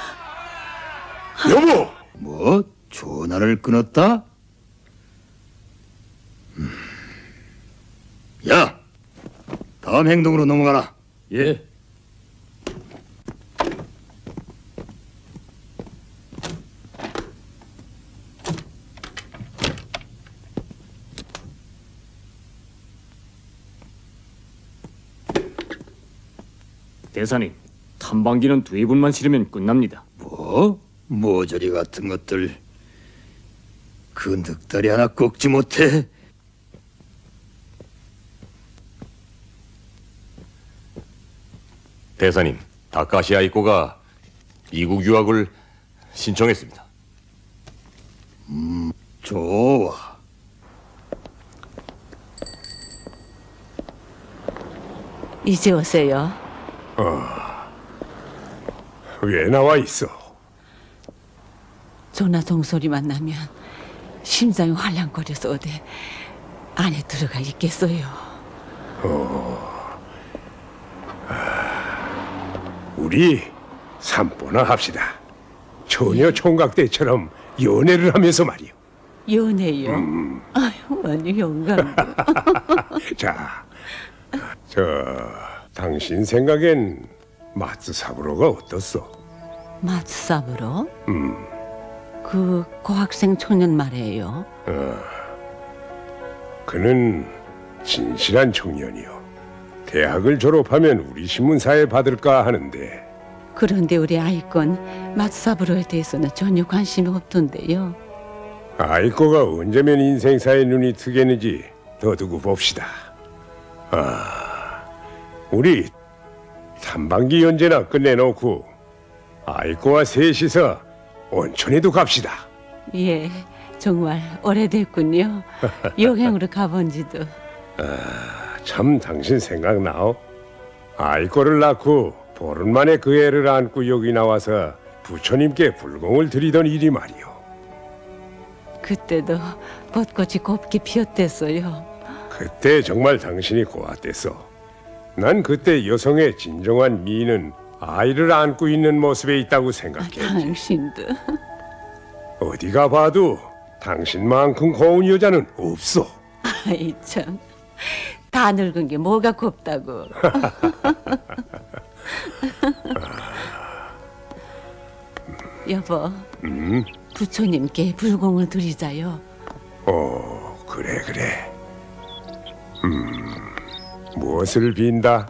여보. 뭐? 전화를 끊었다? 음. 야, 다음 행동으로 넘어가라. 예. 대사님, 탐방기는 두세 분만 실으면 끝납니다. 뭐? 모조리 같은 것들. 그 늑다리 하나 꺾지 못해. 대사님, 다카시 아이코가 미국 유학을 신청했습니다. 음, 좋아. 이제 오세요. 어, 왜 나와 있어? 전화 종소리만 나면 심장이 활랑거려서 어디 안에 들어가 있겠어요. 어, 아, 우리 산보나 합시다. 처녀 총각 때처럼 연애를 하면서 말이요. 연애요? 음. 아유, 아니 영감. 자, 저 당신 생각엔 마츠사부로가 어떻소? 마츠사부로? 음, 그 고학생 청년 말이에요. 어, 그는 진실한 청년이요. 대학을 졸업하면 우리 신문사에 받을까 하는데. 그런데 우리 아이건 마츠사부로에 대해서는 전혀 관심이 없던데요. 아이코가 언제면 인생사에 눈이 트겠는지 더 두고 봅시다. 아, 우리 탐방기 연재나 끝내놓고 아이코와 셋이서 온천에도 갑시다. 예, 정말 오래됐군요. 여행으로 가본 지도. 아, 참 당신 생각나오? 아이코를 낳고 보름 만에 그 애를 안고 여기 나와서 부처님께 불공을 드리던 일이 말이오. 그때도 벚꽃이 곱게 피었댔어요. 그때 정말 당신이 고왔댔어. 난 그때 여성의 진정한 미는 아이를 안고 있는 모습에 있다고 생각했지. 당신도. 어디가 봐도 당신만큼 고운 여자는 없어. 아이 참, 다 늙은 게 뭐가 곱다고. 여보, 음? 부처님께 불공을 드리자요. 어, 그래 그래. 음, 무엇을 빈다?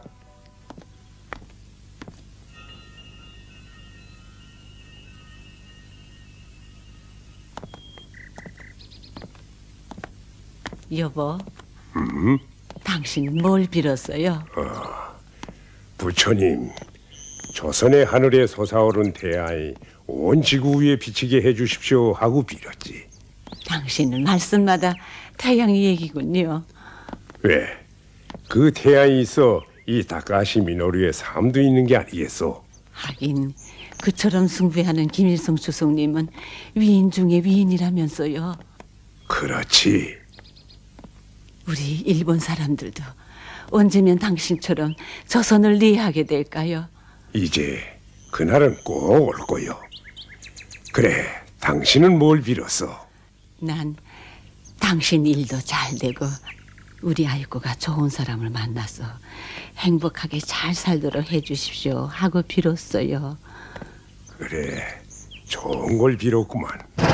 여보, 음? 당신 뭘 빌었어요? 어, 부처님, 조선의 하늘에 솟아오른 태양이 온 지구 위에 비치게 해주십시오 하고 빌었지. 당신은 말씀마다 태양이 얘기군요. 왜? 그 태양이 있어 이 다카시 미노루의 삶도 있는 게 아니겠소? 하긴 그처럼 숭배하는 김일성 주석님은 위인 중에 위인이라면서요. 그렇지. 우리 일본 사람들도 언제면 당신처럼 조선을 이해하게 될까요? 이제 그날은 꼭 올 거요. 그래, 당신은 뭘 빌었어? 난 당신 일도 잘 되고 우리 아이고가 좋은 사람을 만나서 행복하게 잘 살도록 해주십시오 하고 빌었어요. 그래, 좋은 걸 빌었구만.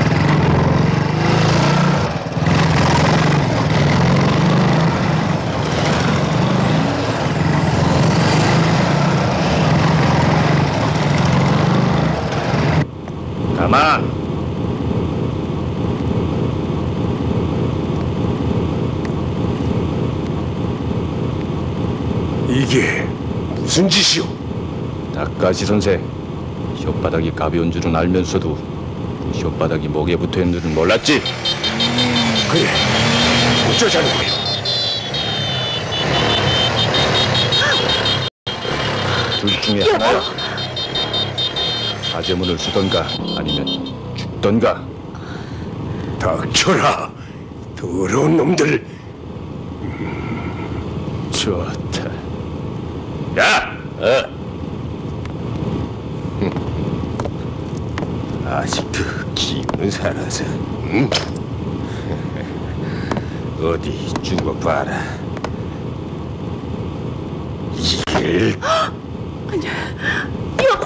가만! 이게 무슨 짓이오? 닭가시 선생, 혓바닥이 가벼운 줄은 알면서도 그 혓바닥이 목에 붙어있는 줄은 몰랐지? 그래, 어쩌자는 거야? 둘 중에 하나야. 사제문을 쓰던가 아니면 죽던가. 닥쳐라, 더러운 놈들. 음, 좋다. 야! 어. 아직도 기운은 살아서. 응? 어디 죽어봐라. 이길. 아니, 여보.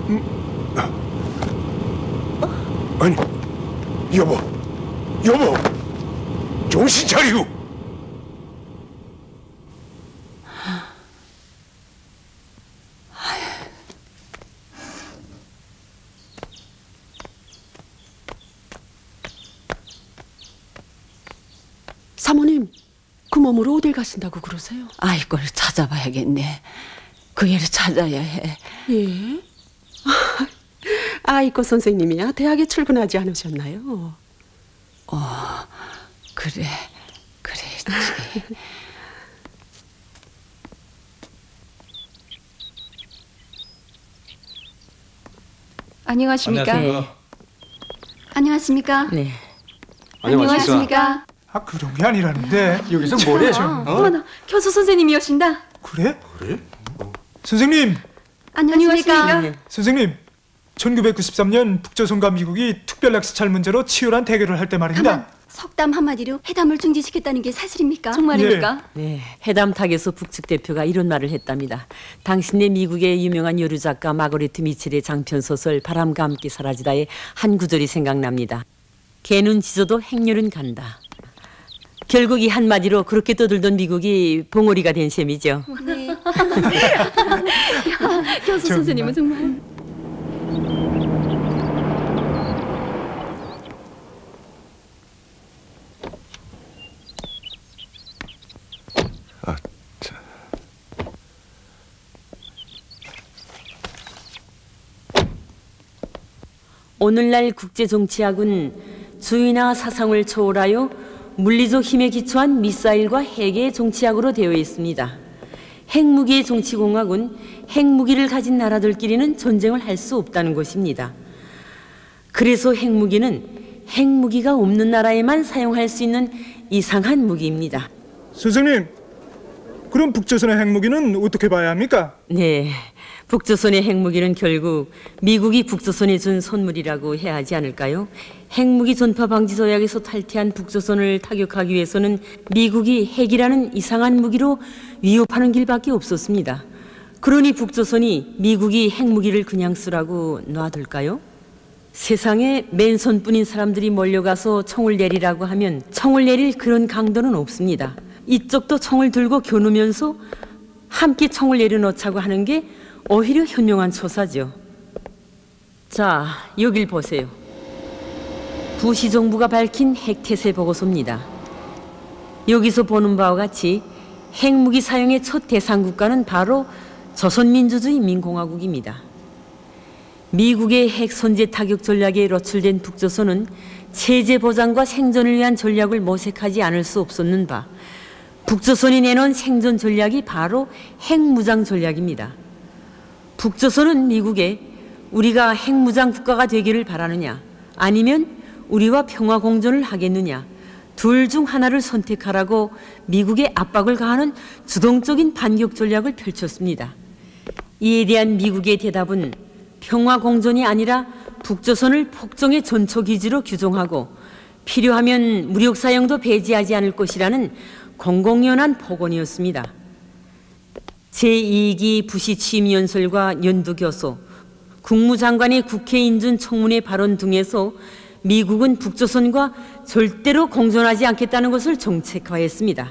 아니, 여보, 여보, 정신 차리고. 사모님, 그 몸으로 어딜 가신다고 그러세요? 아이고를 찾아봐야겠네. 그 애를 찾아야 해. 예? 아이고 선생님이야 대학에 출근하지 않으셨나요? 어, 그래, 그랬지. 안녕하십니까? 네. 안녕하십니까? 네. 안녕하십니까? 아, 그런 게 아니라는데 여기서 뭘 해죠? 어? 어머나, 교수 선생님이오신다. 그래? 그래? 선생님! 안녕하십니까? 네. 선생님, 천구백구십삼 년 북조선과 미국이 특별락시찰 문제로 치열한 대결을 할 때 말입니다. 가만, 석담 한마디로 회담을 중지시켰다는 게 사실입니까? 정말입니까? 네, 회담탁에서 북측 대표가 이런 말을 했답니다. 당신네 미국의 유명한 여류 작가 마거리트 미첼의 장편 소설 바람과 함께 사라지다의 한 구절이 생각납니다. 개는 짖어도 행렬은 간다. 결국 이 한마디로 그렇게 떠들던 미국이 봉오리가 된 셈이죠. 네. 야, 교수 선생님은 정말. 아, 자. 오늘날 국제정치학은 주의나 사상을 초월하여 물리적 힘에 기초한 미사일과 핵의 정치학으로 되어 있습니다. 핵무기의 정치공학은 핵무기를 가진 나라들끼리는 전쟁을 할 수 없다는 것입니다. 그래서 핵무기는 핵무기가 없는 나라에만 사용할 수 있는 이상한 무기입니다. 선생님, 그럼 북조선의 핵무기는 어떻게 봐야 합니까? 네, 북조선의 핵무기는 결국 미국이 북조선에 준 선물이라고 해야 하지 않을까요? 핵무기 전파 방지 조약에서 탈퇴한 북조선을 타격하기 위해서는 미국이 핵이라는 이상한 무기로 위협하는 길밖에 없었습니다. 그러니 북조선이 미국이 핵무기를 그냥 쓰라고 놔둘까요? 세상에 맨손뿐인 사람들이 몰려가서 총을 내리라고 하면 총을 내릴 그런 강도는 없습니다. 이쪽도 총을 들고 겨누면서 함께 총을 내려놓자고 하는 게 오히려 현명한 처사죠. 자, 여길 보세요. 부시 정부가 밝힌 핵태세 보고서입니다. 여기서 보는 바와 같이 핵무기 사용의 첫 대상 국가는 바로 조선민주주의인민공화국입니다. 미국의 핵 선제 타격 전략에 노출된 북조선은 체제 보장과 생존을 위한 전략을 모색하지 않을 수 없었는 바, 북조선이 내놓은 생존 전략이 바로 핵무장 전략입니다. 북조선은 미국에 우리가 핵무장 국가가 되기를 바라느냐, 아니면 우리와 평화 공존을 하겠느냐, 둘 중 하나를 선택하라고 미국에 압박을 가하는 주동적인 반격 전략을 펼쳤습니다. 이에 대한 미국의 대답은 평화 공존이 아니라 북조선을 폭정의 전초기지로 규정하고 필요하면 무력 사용도 배제하지 않을 것이라는 공공연한 폭언이었습니다. 제이 기 부시 취임연설과 연두교소, 국무장관의 국회 인준 청문회 발언 등에서 미국은 북조선과 절대로 공존하지 않겠다는 것을 정책화했습니다.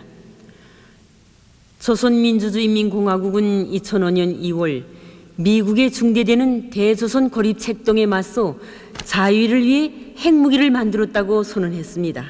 조선민주주의인민공화국은 이천오 년 이월 미국에 중대되는 대조선 고립 책동에 맞서 자유를 위해 핵무기를 만들었다고 선언했습니다.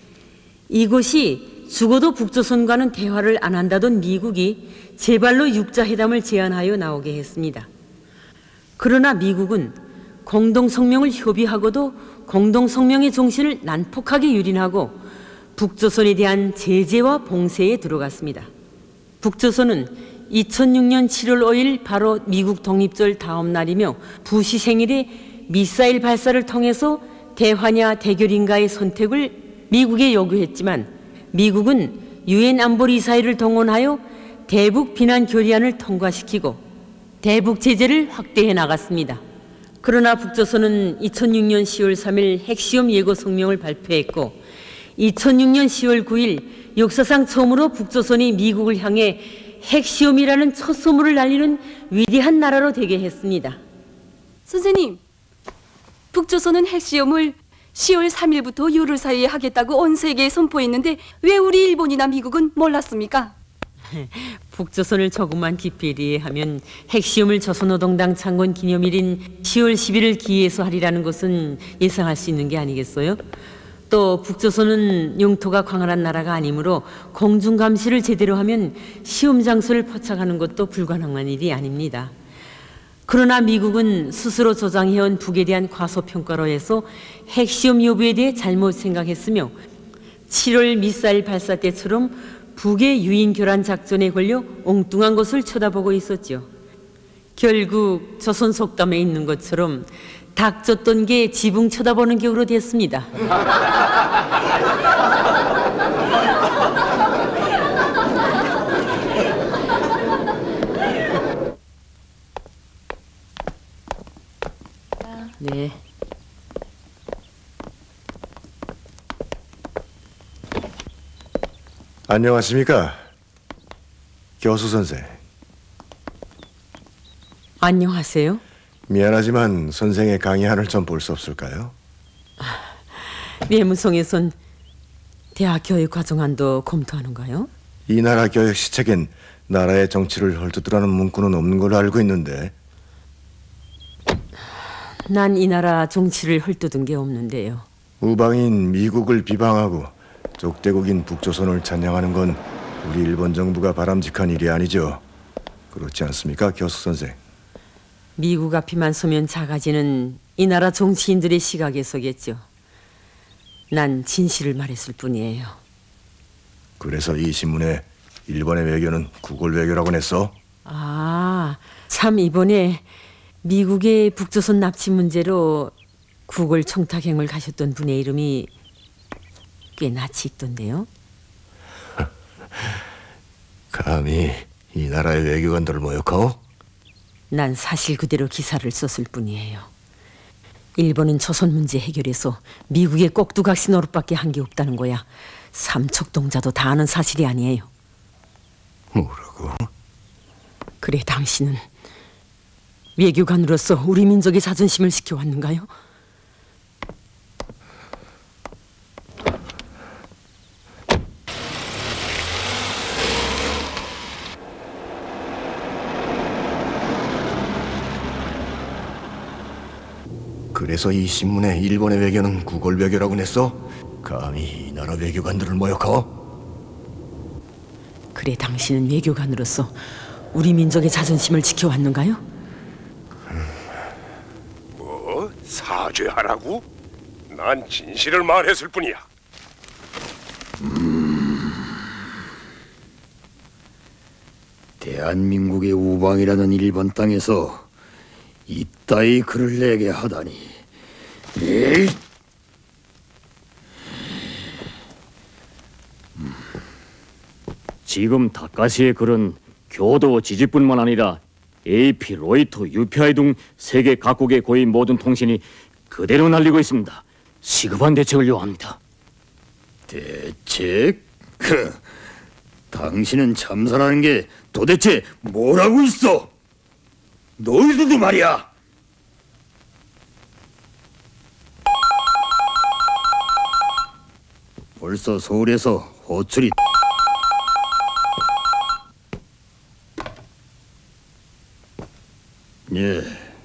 이것이 죽어도 북조선과는 대화를 안 한다던 미국이 제발로 육자회담을 제안하여 나오게 했습니다. 그러나 미국은 공동성명을 협의하고도 공동성명의 정신을 난폭하게 유린하고 북조선에 대한 제재와 봉쇄에 들어갔습니다. 북조선은 이천육 년 칠월 오일 바로 미국 독립절 다음 날이며 부시 생일에 미사일 발사를 통해서 대화냐 대결인가의 선택을 미국에 요구했지만 미국은 유엔 안보리사회를 동원하여 대북 비난 결의안을 통과시키고 대북 제재를 확대해 나갔습니다. 그러나 북조선은 이천육 년 시월 삼일 핵시험 예고 성명을 발표했고 이천육 년 시월 구일 역사상 처음으로 북조선이 미국을 향해 핵시험이라는 첫 소문을 날리는 위대한 나라로 되게 했습니다. 선생님, 북조선은 핵시험을 시월 삼일부터 유월 사이에 하겠다고 온 세계에 선포했는데 왜 우리 일본이나 미국은 몰랐습니까? 북조선을 조금만 깊이 이해하면 핵시험을 조선노동당 창건 기념일인 시월 십일을 기해서 하리라는 것은 예상할 수 있는 게 아니겠어요? 또 북조선은 영토가 광활한 나라가 아니므로 공중감시를 제대로 하면 시험 장소를 포착하는 것도 불가능한 일이 아닙니다. 그러나 미국은 스스로 조장해온 북에 대한 과소평가로 해서 핵시험 여부에 대해 잘못 생각했으며 칠월 미사일 발사 때처럼 북의 유인 교란 작전에 걸려 엉뚱한 것을 쳐다보고 있었죠. 결국 조선 속담에 있는 것처럼 닥쳤던 게 지붕 쳐다보는 격으로 됐습니다. 네. 안녕하십니까, 교수 선생. 안녕하세요. 미안하지만 선생의 강의안을 좀 볼 수 없을까요? 예무성에선 대학 교육 과정안도 검토하는가요? 이 나라 교육 시책엔 나라의 정치를 헐뜯으라는 문구는 없는 걸로 알고 있는데. 난 이 나라 정치를 헐뜯은 게 없는데요. 우방인 미국을 비방하고 적대국인 북조선을 찬양하는 건 우리 일본 정부가 바람직한 일이 아니죠. 그렇지 않습니까, 교수 선생? 미국 앞이만 서면 작아지는 이 나라 정치인들의 시각에 서겠죠. 난 진실을 말했을 뿐이에요. 그래서 이 신문에 일본의 외교는 구걸 외교라고 냈어? 아, 참 이번에 미국의 북조선 납치 문제로 구걸 청탁행을 가셨던 분의 이름이 꽤 낯이 익던데요. 감히 이 나라의 외교관들을 모욕하오? 난 사실 그대로 기사를 썼을 뿐이에요. 일본은 조선 문제 해결해서 미국의 꼭두각시 노릇밖에 한 게 없다는 거야. 삼척동자도 다 아는 사실이 아니에요. 뭐라고? 그래, 당신은 외교관으로서 우리 민족의 자존심을 지켜왔는가요? 그래서 이 신문에 일본의 외교는 구걸 외교라고 냈어? 감히 이 나라 외교관들을 모욕하오? 그래, 당신은 외교관으로서 우리 민족의 자존심을 지켜왔는가요? 뭐? 사죄하라고? 난 진실을 말했을 뿐이야. 음... 대한민국의 우방이라는 일본 땅에서 이따위 글을 내게 하다니. 에이! 지금 다카시의 글은 교도 지지뿐만 아니라 에이피, 로이터, 유피아이 등 세계 각국의 고위 모든 통신이 그대로 날리고 있습니다. 시급한 대책을 요합니다. 대책? 그, 당신은 참사라는 게 도대체 뭐라고 있어? 너희들도 말이야. 벌써 서울에서 호출이. 예.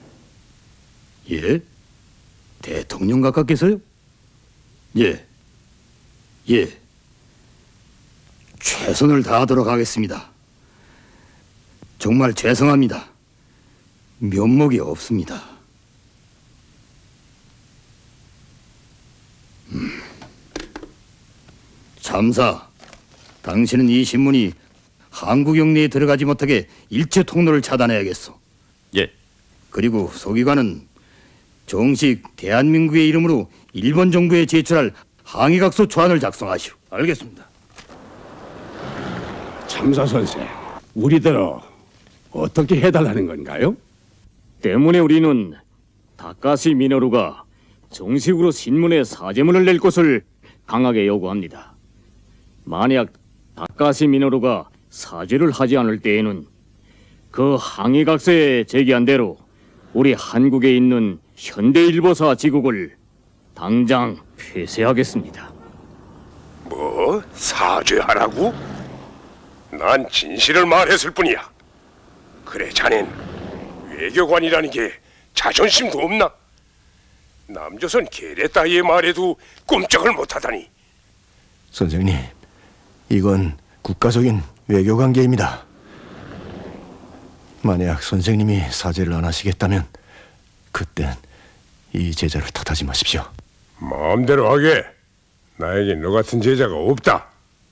예? 대통령 각하께서요? 예. 예. 최선을 다하도록 하겠습니다. 정말 죄송합니다. 면목이 없습니다. 음. 참사, 당신은 이 신문이 한국 영내에 들어가지 못하게 일체 통로를 차단해야겠소. 예. 그리고 소기관은 정식 대한민국의 이름으로 일본 정부에 제출할 항의각서 초안을 작성하시오. 알겠습니다. 참사 선생, 우리들어 어떻게 해달라는 건가요? 때문에 우리는 다카시 미노루가 정식으로 신문에 사죄문을 낼 것을 강하게 요구합니다. 만약 다카시 미노루가 사죄를 하지 않을 때에는 그 항의각서에 제기한 대로 우리 한국에 있는 현대일보사 지국을 당장 폐쇄하겠습니다. 뭐? 사죄하라고? 난 진실을 말했을 뿐이야. 그래, 자넨 외교관이라는 게 자존심도 없나? 남조선 계례 따위의 말에도 꼼짝을 못하다니. 선생님, 이건 국가적인 외교관계입니다. 만약 선생님이 사죄를 안 하시겠다면 그땐 이 제자를 탓하지 마십시오. 마음대로 하게. 나에게 너 같은 제자가 없다.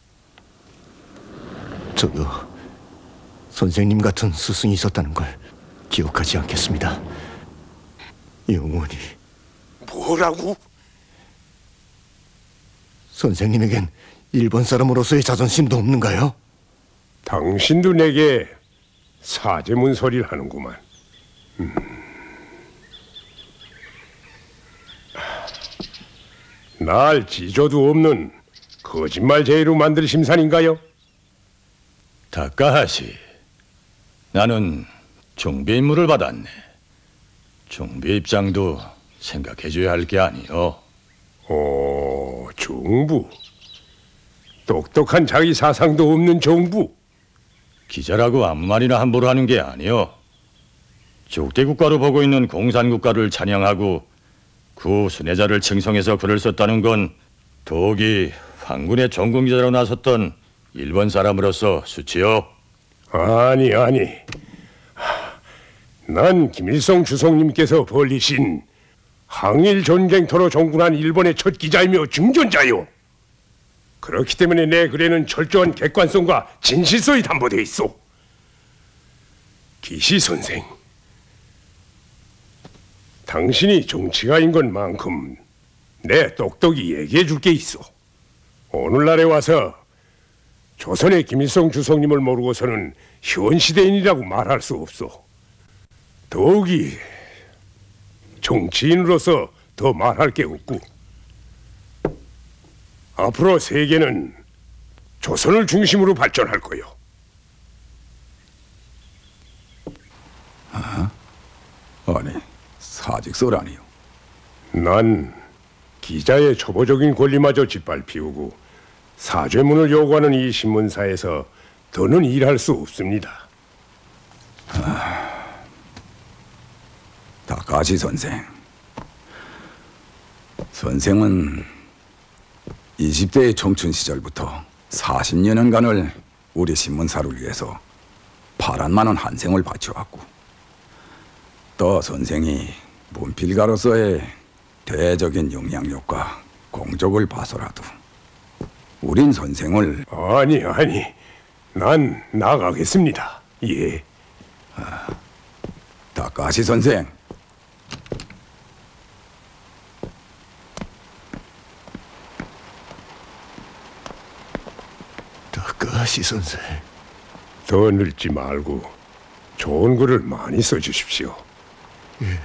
저도 선생님 같은 스승이 있었다는 걸 기억하지 않겠습니다. 영원히. 뭐라고? 선생님에겐 일본 사람으로서의 자존심도 없는가요? 당신도 내게 사죄문 소리를 하는구만. 음. 날 지조도 없는 거짓말 제의로 만들 심산인가요? 다카하시, 나는 종배 임무를 받았네. 종배 입장도 생각해줘야 할 게 아니오. 오, 정부. 똑똑한 자기 사상도 없는 정부. 기자라고 아무 말이나 함부로 하는 게 아니오. 족대국가로 보고 있는 공산국가를 찬양하고 구 순회자를 칭송해서 글을 썼다는 건 더욱이 황군의 종군기자로 나섰던 일본 사람으로서 수치요. 아니 아니, 난 김일성 주석님께서 벌리신 항일 전쟁터로 종군한 일본의 첫 기자이며 증전자요. 그렇기 때문에 내 글에는 철저한 객관성과 진실성이 담보되어 있어. 기시 선생, 당신이 정치가인 것만큼 내 똑똑히 얘기해 줄 게 있어. 오늘날에 와서 조선의 김일성 주석님을 모르고서는 현시대인이라고 말할 수 없어. 더욱이 정치인으로서 더 말할 게 없고, 앞으로 세계는 조선을 중심으로 발전할 거요. 아? 아니, 사직서라니요. 난 기자의 초보적인 권리마저 짓밟히우고 사죄문을 요구하는 이 신문사에서 더는 일할 수 없습니다. 아, 다카시 선생, 선생은 이십 대의 청춘 시절부터 사십 년간을 우리 신문사를 위해서 파란만한 한 생을 바쳐왔고, 또 선생이 문필가로서의 대적인 영향력과 공적을 봐서라도 우린 선생을... 아니 아니, 난 나가겠습니다. 예. 아, 다카시 선생, 다카시 선생, 더 늙지 말고 좋은 글을 많이 써주십시오. 예.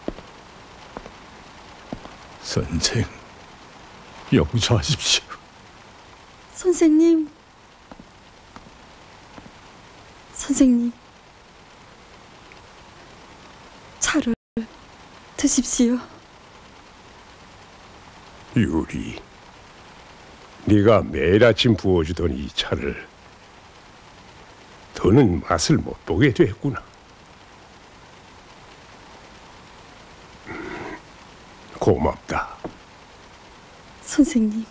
선생, 용서하십시오. 선생님, 선생님, 차를 드십시오. 유리, 네가 매일 아침 부어주던 이 차를 더는 맛을 못 보게 됐구나. 고맙다. 선생님,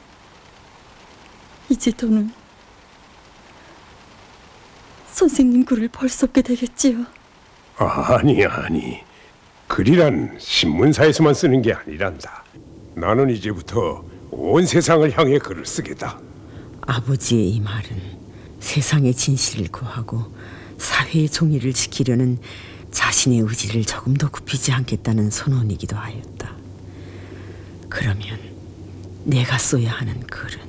이제 더는 선생님 글을 볼 수 없게 되겠지요. 아니 아니, 글이란 신문사에서만 쓰는 게 아니란다. 나는 이제부터 온 세상을 향해 글을 쓰겠다. 아버지의 이 말은 세상의 진실을 고하고 사회의 정의를 지키려는 자신의 의지를 조금도 굽히지 않겠다는 선언이기도 하였다. 그러면 내가 써야 하는 글은,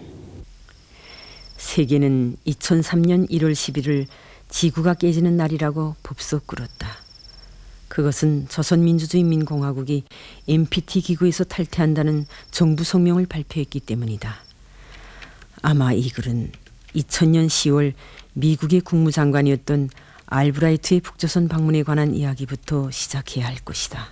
세계는 이천삼 년 일월 십일을 지구가 깨지는 날이라고 법석 꿇었다. 그것은 조선민주주의인민공화국이 엠피티 기구에서 탈퇴한다는 정부 성명을 발표했기 때문이다. 아마 이 글은 이천 년 시월 미국의 국무장관이었던 알브라이트의 북조선 방문에 관한 이야기부터 시작해야 할 것이다.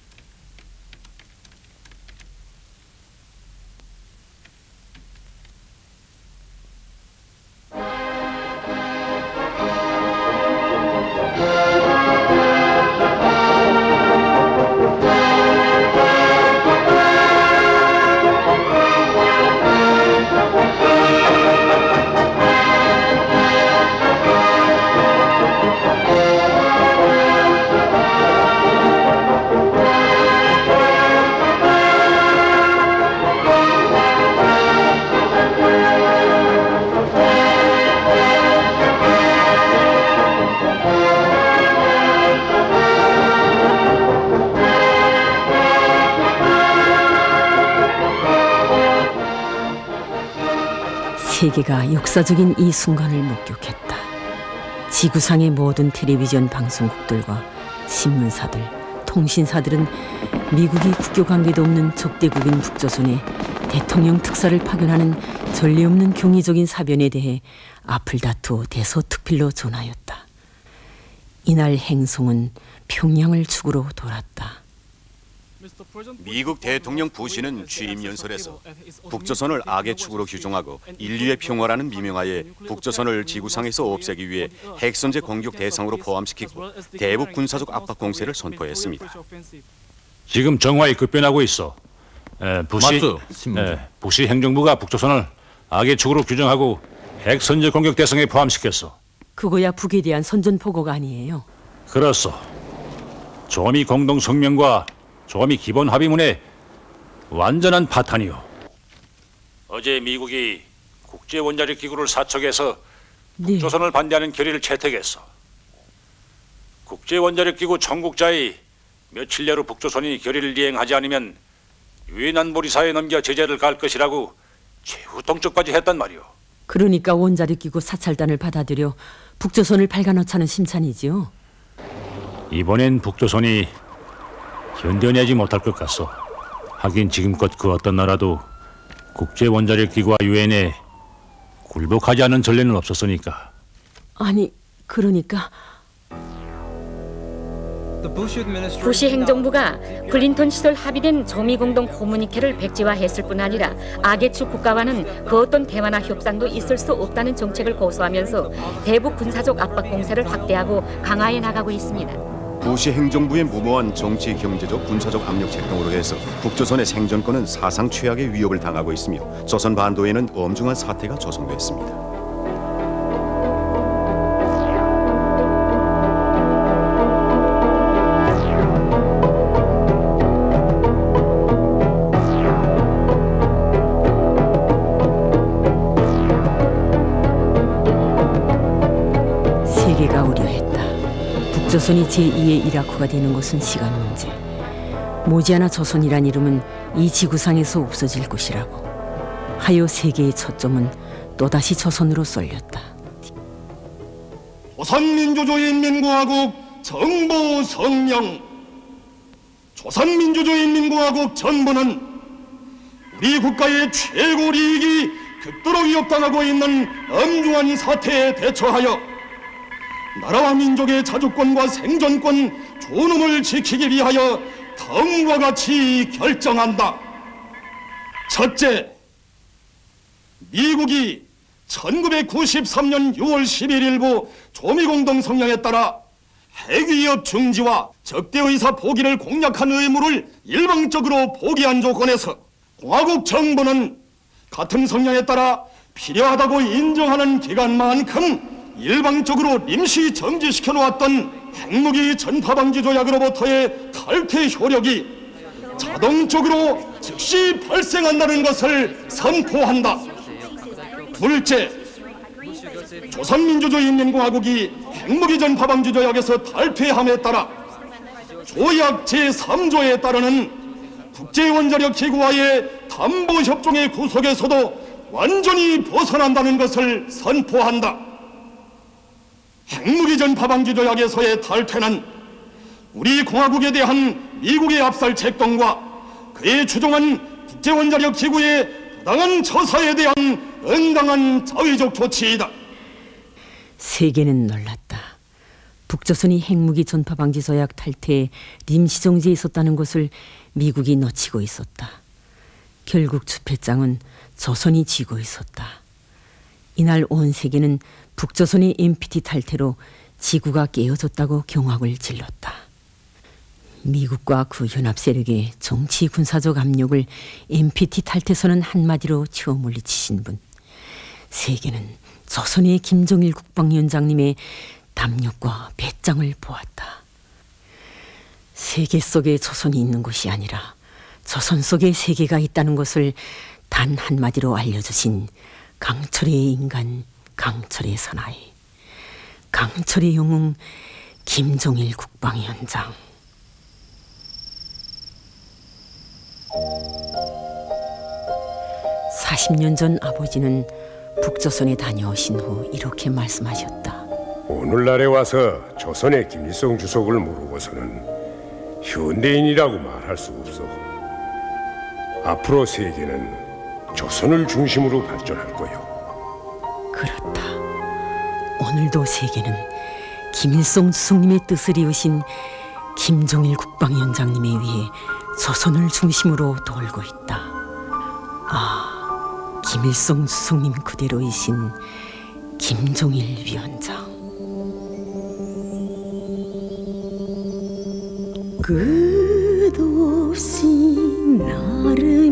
세계가 역사적인 이 순간을 목격했다. 지구상의 모든 텔레비전 방송국들과 신문사들, 통신사들은 미국이 국교 관계도 없는 적대국인 북조선에 대통령 특사를 파견하는 전례 없는 경이적인 사변에 대해 앞을 다투어 대서특필로 전하였다. 이날 행송은 평양을 축으로 돌았다. 미국 대통령 부시는 취임 연설에서 북조선을 악의 축으로 규정하고 인류의 평화라는 미명하에 북조선을 지구상에서 없애기 위해 핵선제 공격 대상으로 포함시키고 대북 군사적 압박 공세를 선포했습니다. 지금 정화에 급변하고 있어. 에, 부시, 맞죠, 에, 부시 행정부가 북조선을 악의 축으로 규정하고 핵선제 공격 대상에 포함시켰어. 그거야 북에 대한 선전포고가 아니에요. 그렇소. 조미 공동 성명과 조미 기본 합의문의 완전한 파탄이요. 어제 미국이 국제 원자력 기구를 사척해서 네. 북조선을 반대하는 결의를 채택했어. 국제 원자력 기구 청국자의 며칠 내로 북조선이 결의를 이행하지 않으면 유엔 안보리사에 넘겨 제재를 가할 것이라고 최후 통첩까지 했단 말이오. 그러니까 원자력 기구 사찰단을 받아들여 북조선을 발간하자는 심찬이지요. 이번엔 북조선이 견뎌내지 못할 것 같소. 하긴 지금껏 그 어떤 나라도 국제 원자력 기구와 유엔에 굴복하지 않은 전례는 없었으니까. 아니, 그러니까 부시 행정부가 클린턴 시절 합의된 조미 공동 코뮤니케를 백지화했을 뿐 아니라 악의 축 국가와는 그 어떤 대화나 협상도 있을 수 없다는 정책을 고수하면서 대북 군사적 압박 공세를 확대하고 강화해 나가고 있습니다. 부시 행정부의 무모한 정치, 경제적, 군사적 압력 책동으로 해서 북조선의 생존권은 사상 최악의 위협을 당하고 있으며 조선 반도에는 엄중한 사태가 조성됐습니다. 세계가 우려했다. 북조선이 제이의 이라크가 되는 것은 시간 문제. 모지않아 조선이란 이름은 이 지구상에서 없어질 것이라고. 하여 세계의 초점은 또다시 조선으로 쏠렸다. 조선민주주의인민공화국 정부 성명. 조선민주주의인민공화국 정부는 우리 국가의 최고利益 극도로 위협당하고 있는 엄중한 사태에 대처하여 나라와 민족의 자주권과 생존권, 존엄을 지키기 위하여 다음과 같이 결정한다. 첫째, 미국이 천구백구십삼 년 유월 십일 일부 조미공동 성명에 따라 핵위협 중지와 적대의사 포기를 공약한 의무를 일방적으로 포기한 조건에서 공화국 정부는 같은 성명에 따라 필요하다고 인정하는 기간만큼 일방적으로 임시 정지시켜 놓았던 핵무기 전파방지 조약으로부터의 탈퇴 효력이 자동적으로 즉시 발생한다는 것을 선포한다. 둘째, 조선민주주의인민공화국이 핵무기 전파방지 조약에서 탈퇴함에 따라 조약 제삼 조에 따르는 국제원자력기구와의 담보협정의 구속에서도 완전히 벗어난다는 것을 선포한다. 핵무기 전파방지 조약에서의 탈퇴는 우리 공화국에 대한 미국의 압살 책동과 그에 추종한 국제원자력기구의 부당한 처사에 대한 응당한 자위적 조치이다. 세계는 놀랐다. 북조선이 핵무기 전파 방지 조약 탈퇴에 임시정지에 있었다는 것을 미국이 놓치고 있었다. 결국 주패장은 조선이 쥐고 있었다. 이날 온 세계는 북조선의 엠피티 탈퇴로 지구가 깨어졌다고 경악을 질렀다. 미국과 그 연합 세력의 정치 군사적 압력을 엠피티 탈퇴선언 한마디로 치워 물리치신 분. 세계는 조선의 김정일 국방위원장님의 담력과 배짱을 보았다. 세계 속에 조선이 있는 곳이 아니라 조선 속에 세계가 있다는 것을 단 한마디로 알려주신 강철의 인간, 강철의 사나이, 강철의 영웅 김정일 국방위원장. 사십 년 전 아버지는 북조선에 다녀오신 후 이렇게 말씀하셨다. 오늘날에 와서 조선의 김일성 주석을 모르고서는 현대인이라고 말할 수 없어. 앞으로 세계는 조선을 중심으로 발전할 거요. 그렇다. 오늘도 세계는 김일성 주석님의 뜻을 이으신 김정일 국방위원장님에 의해 조선을 중심으로 돌고 있다. 아, 김일성 주석님 그대로이신 김정일 위원장. 끝없이 나를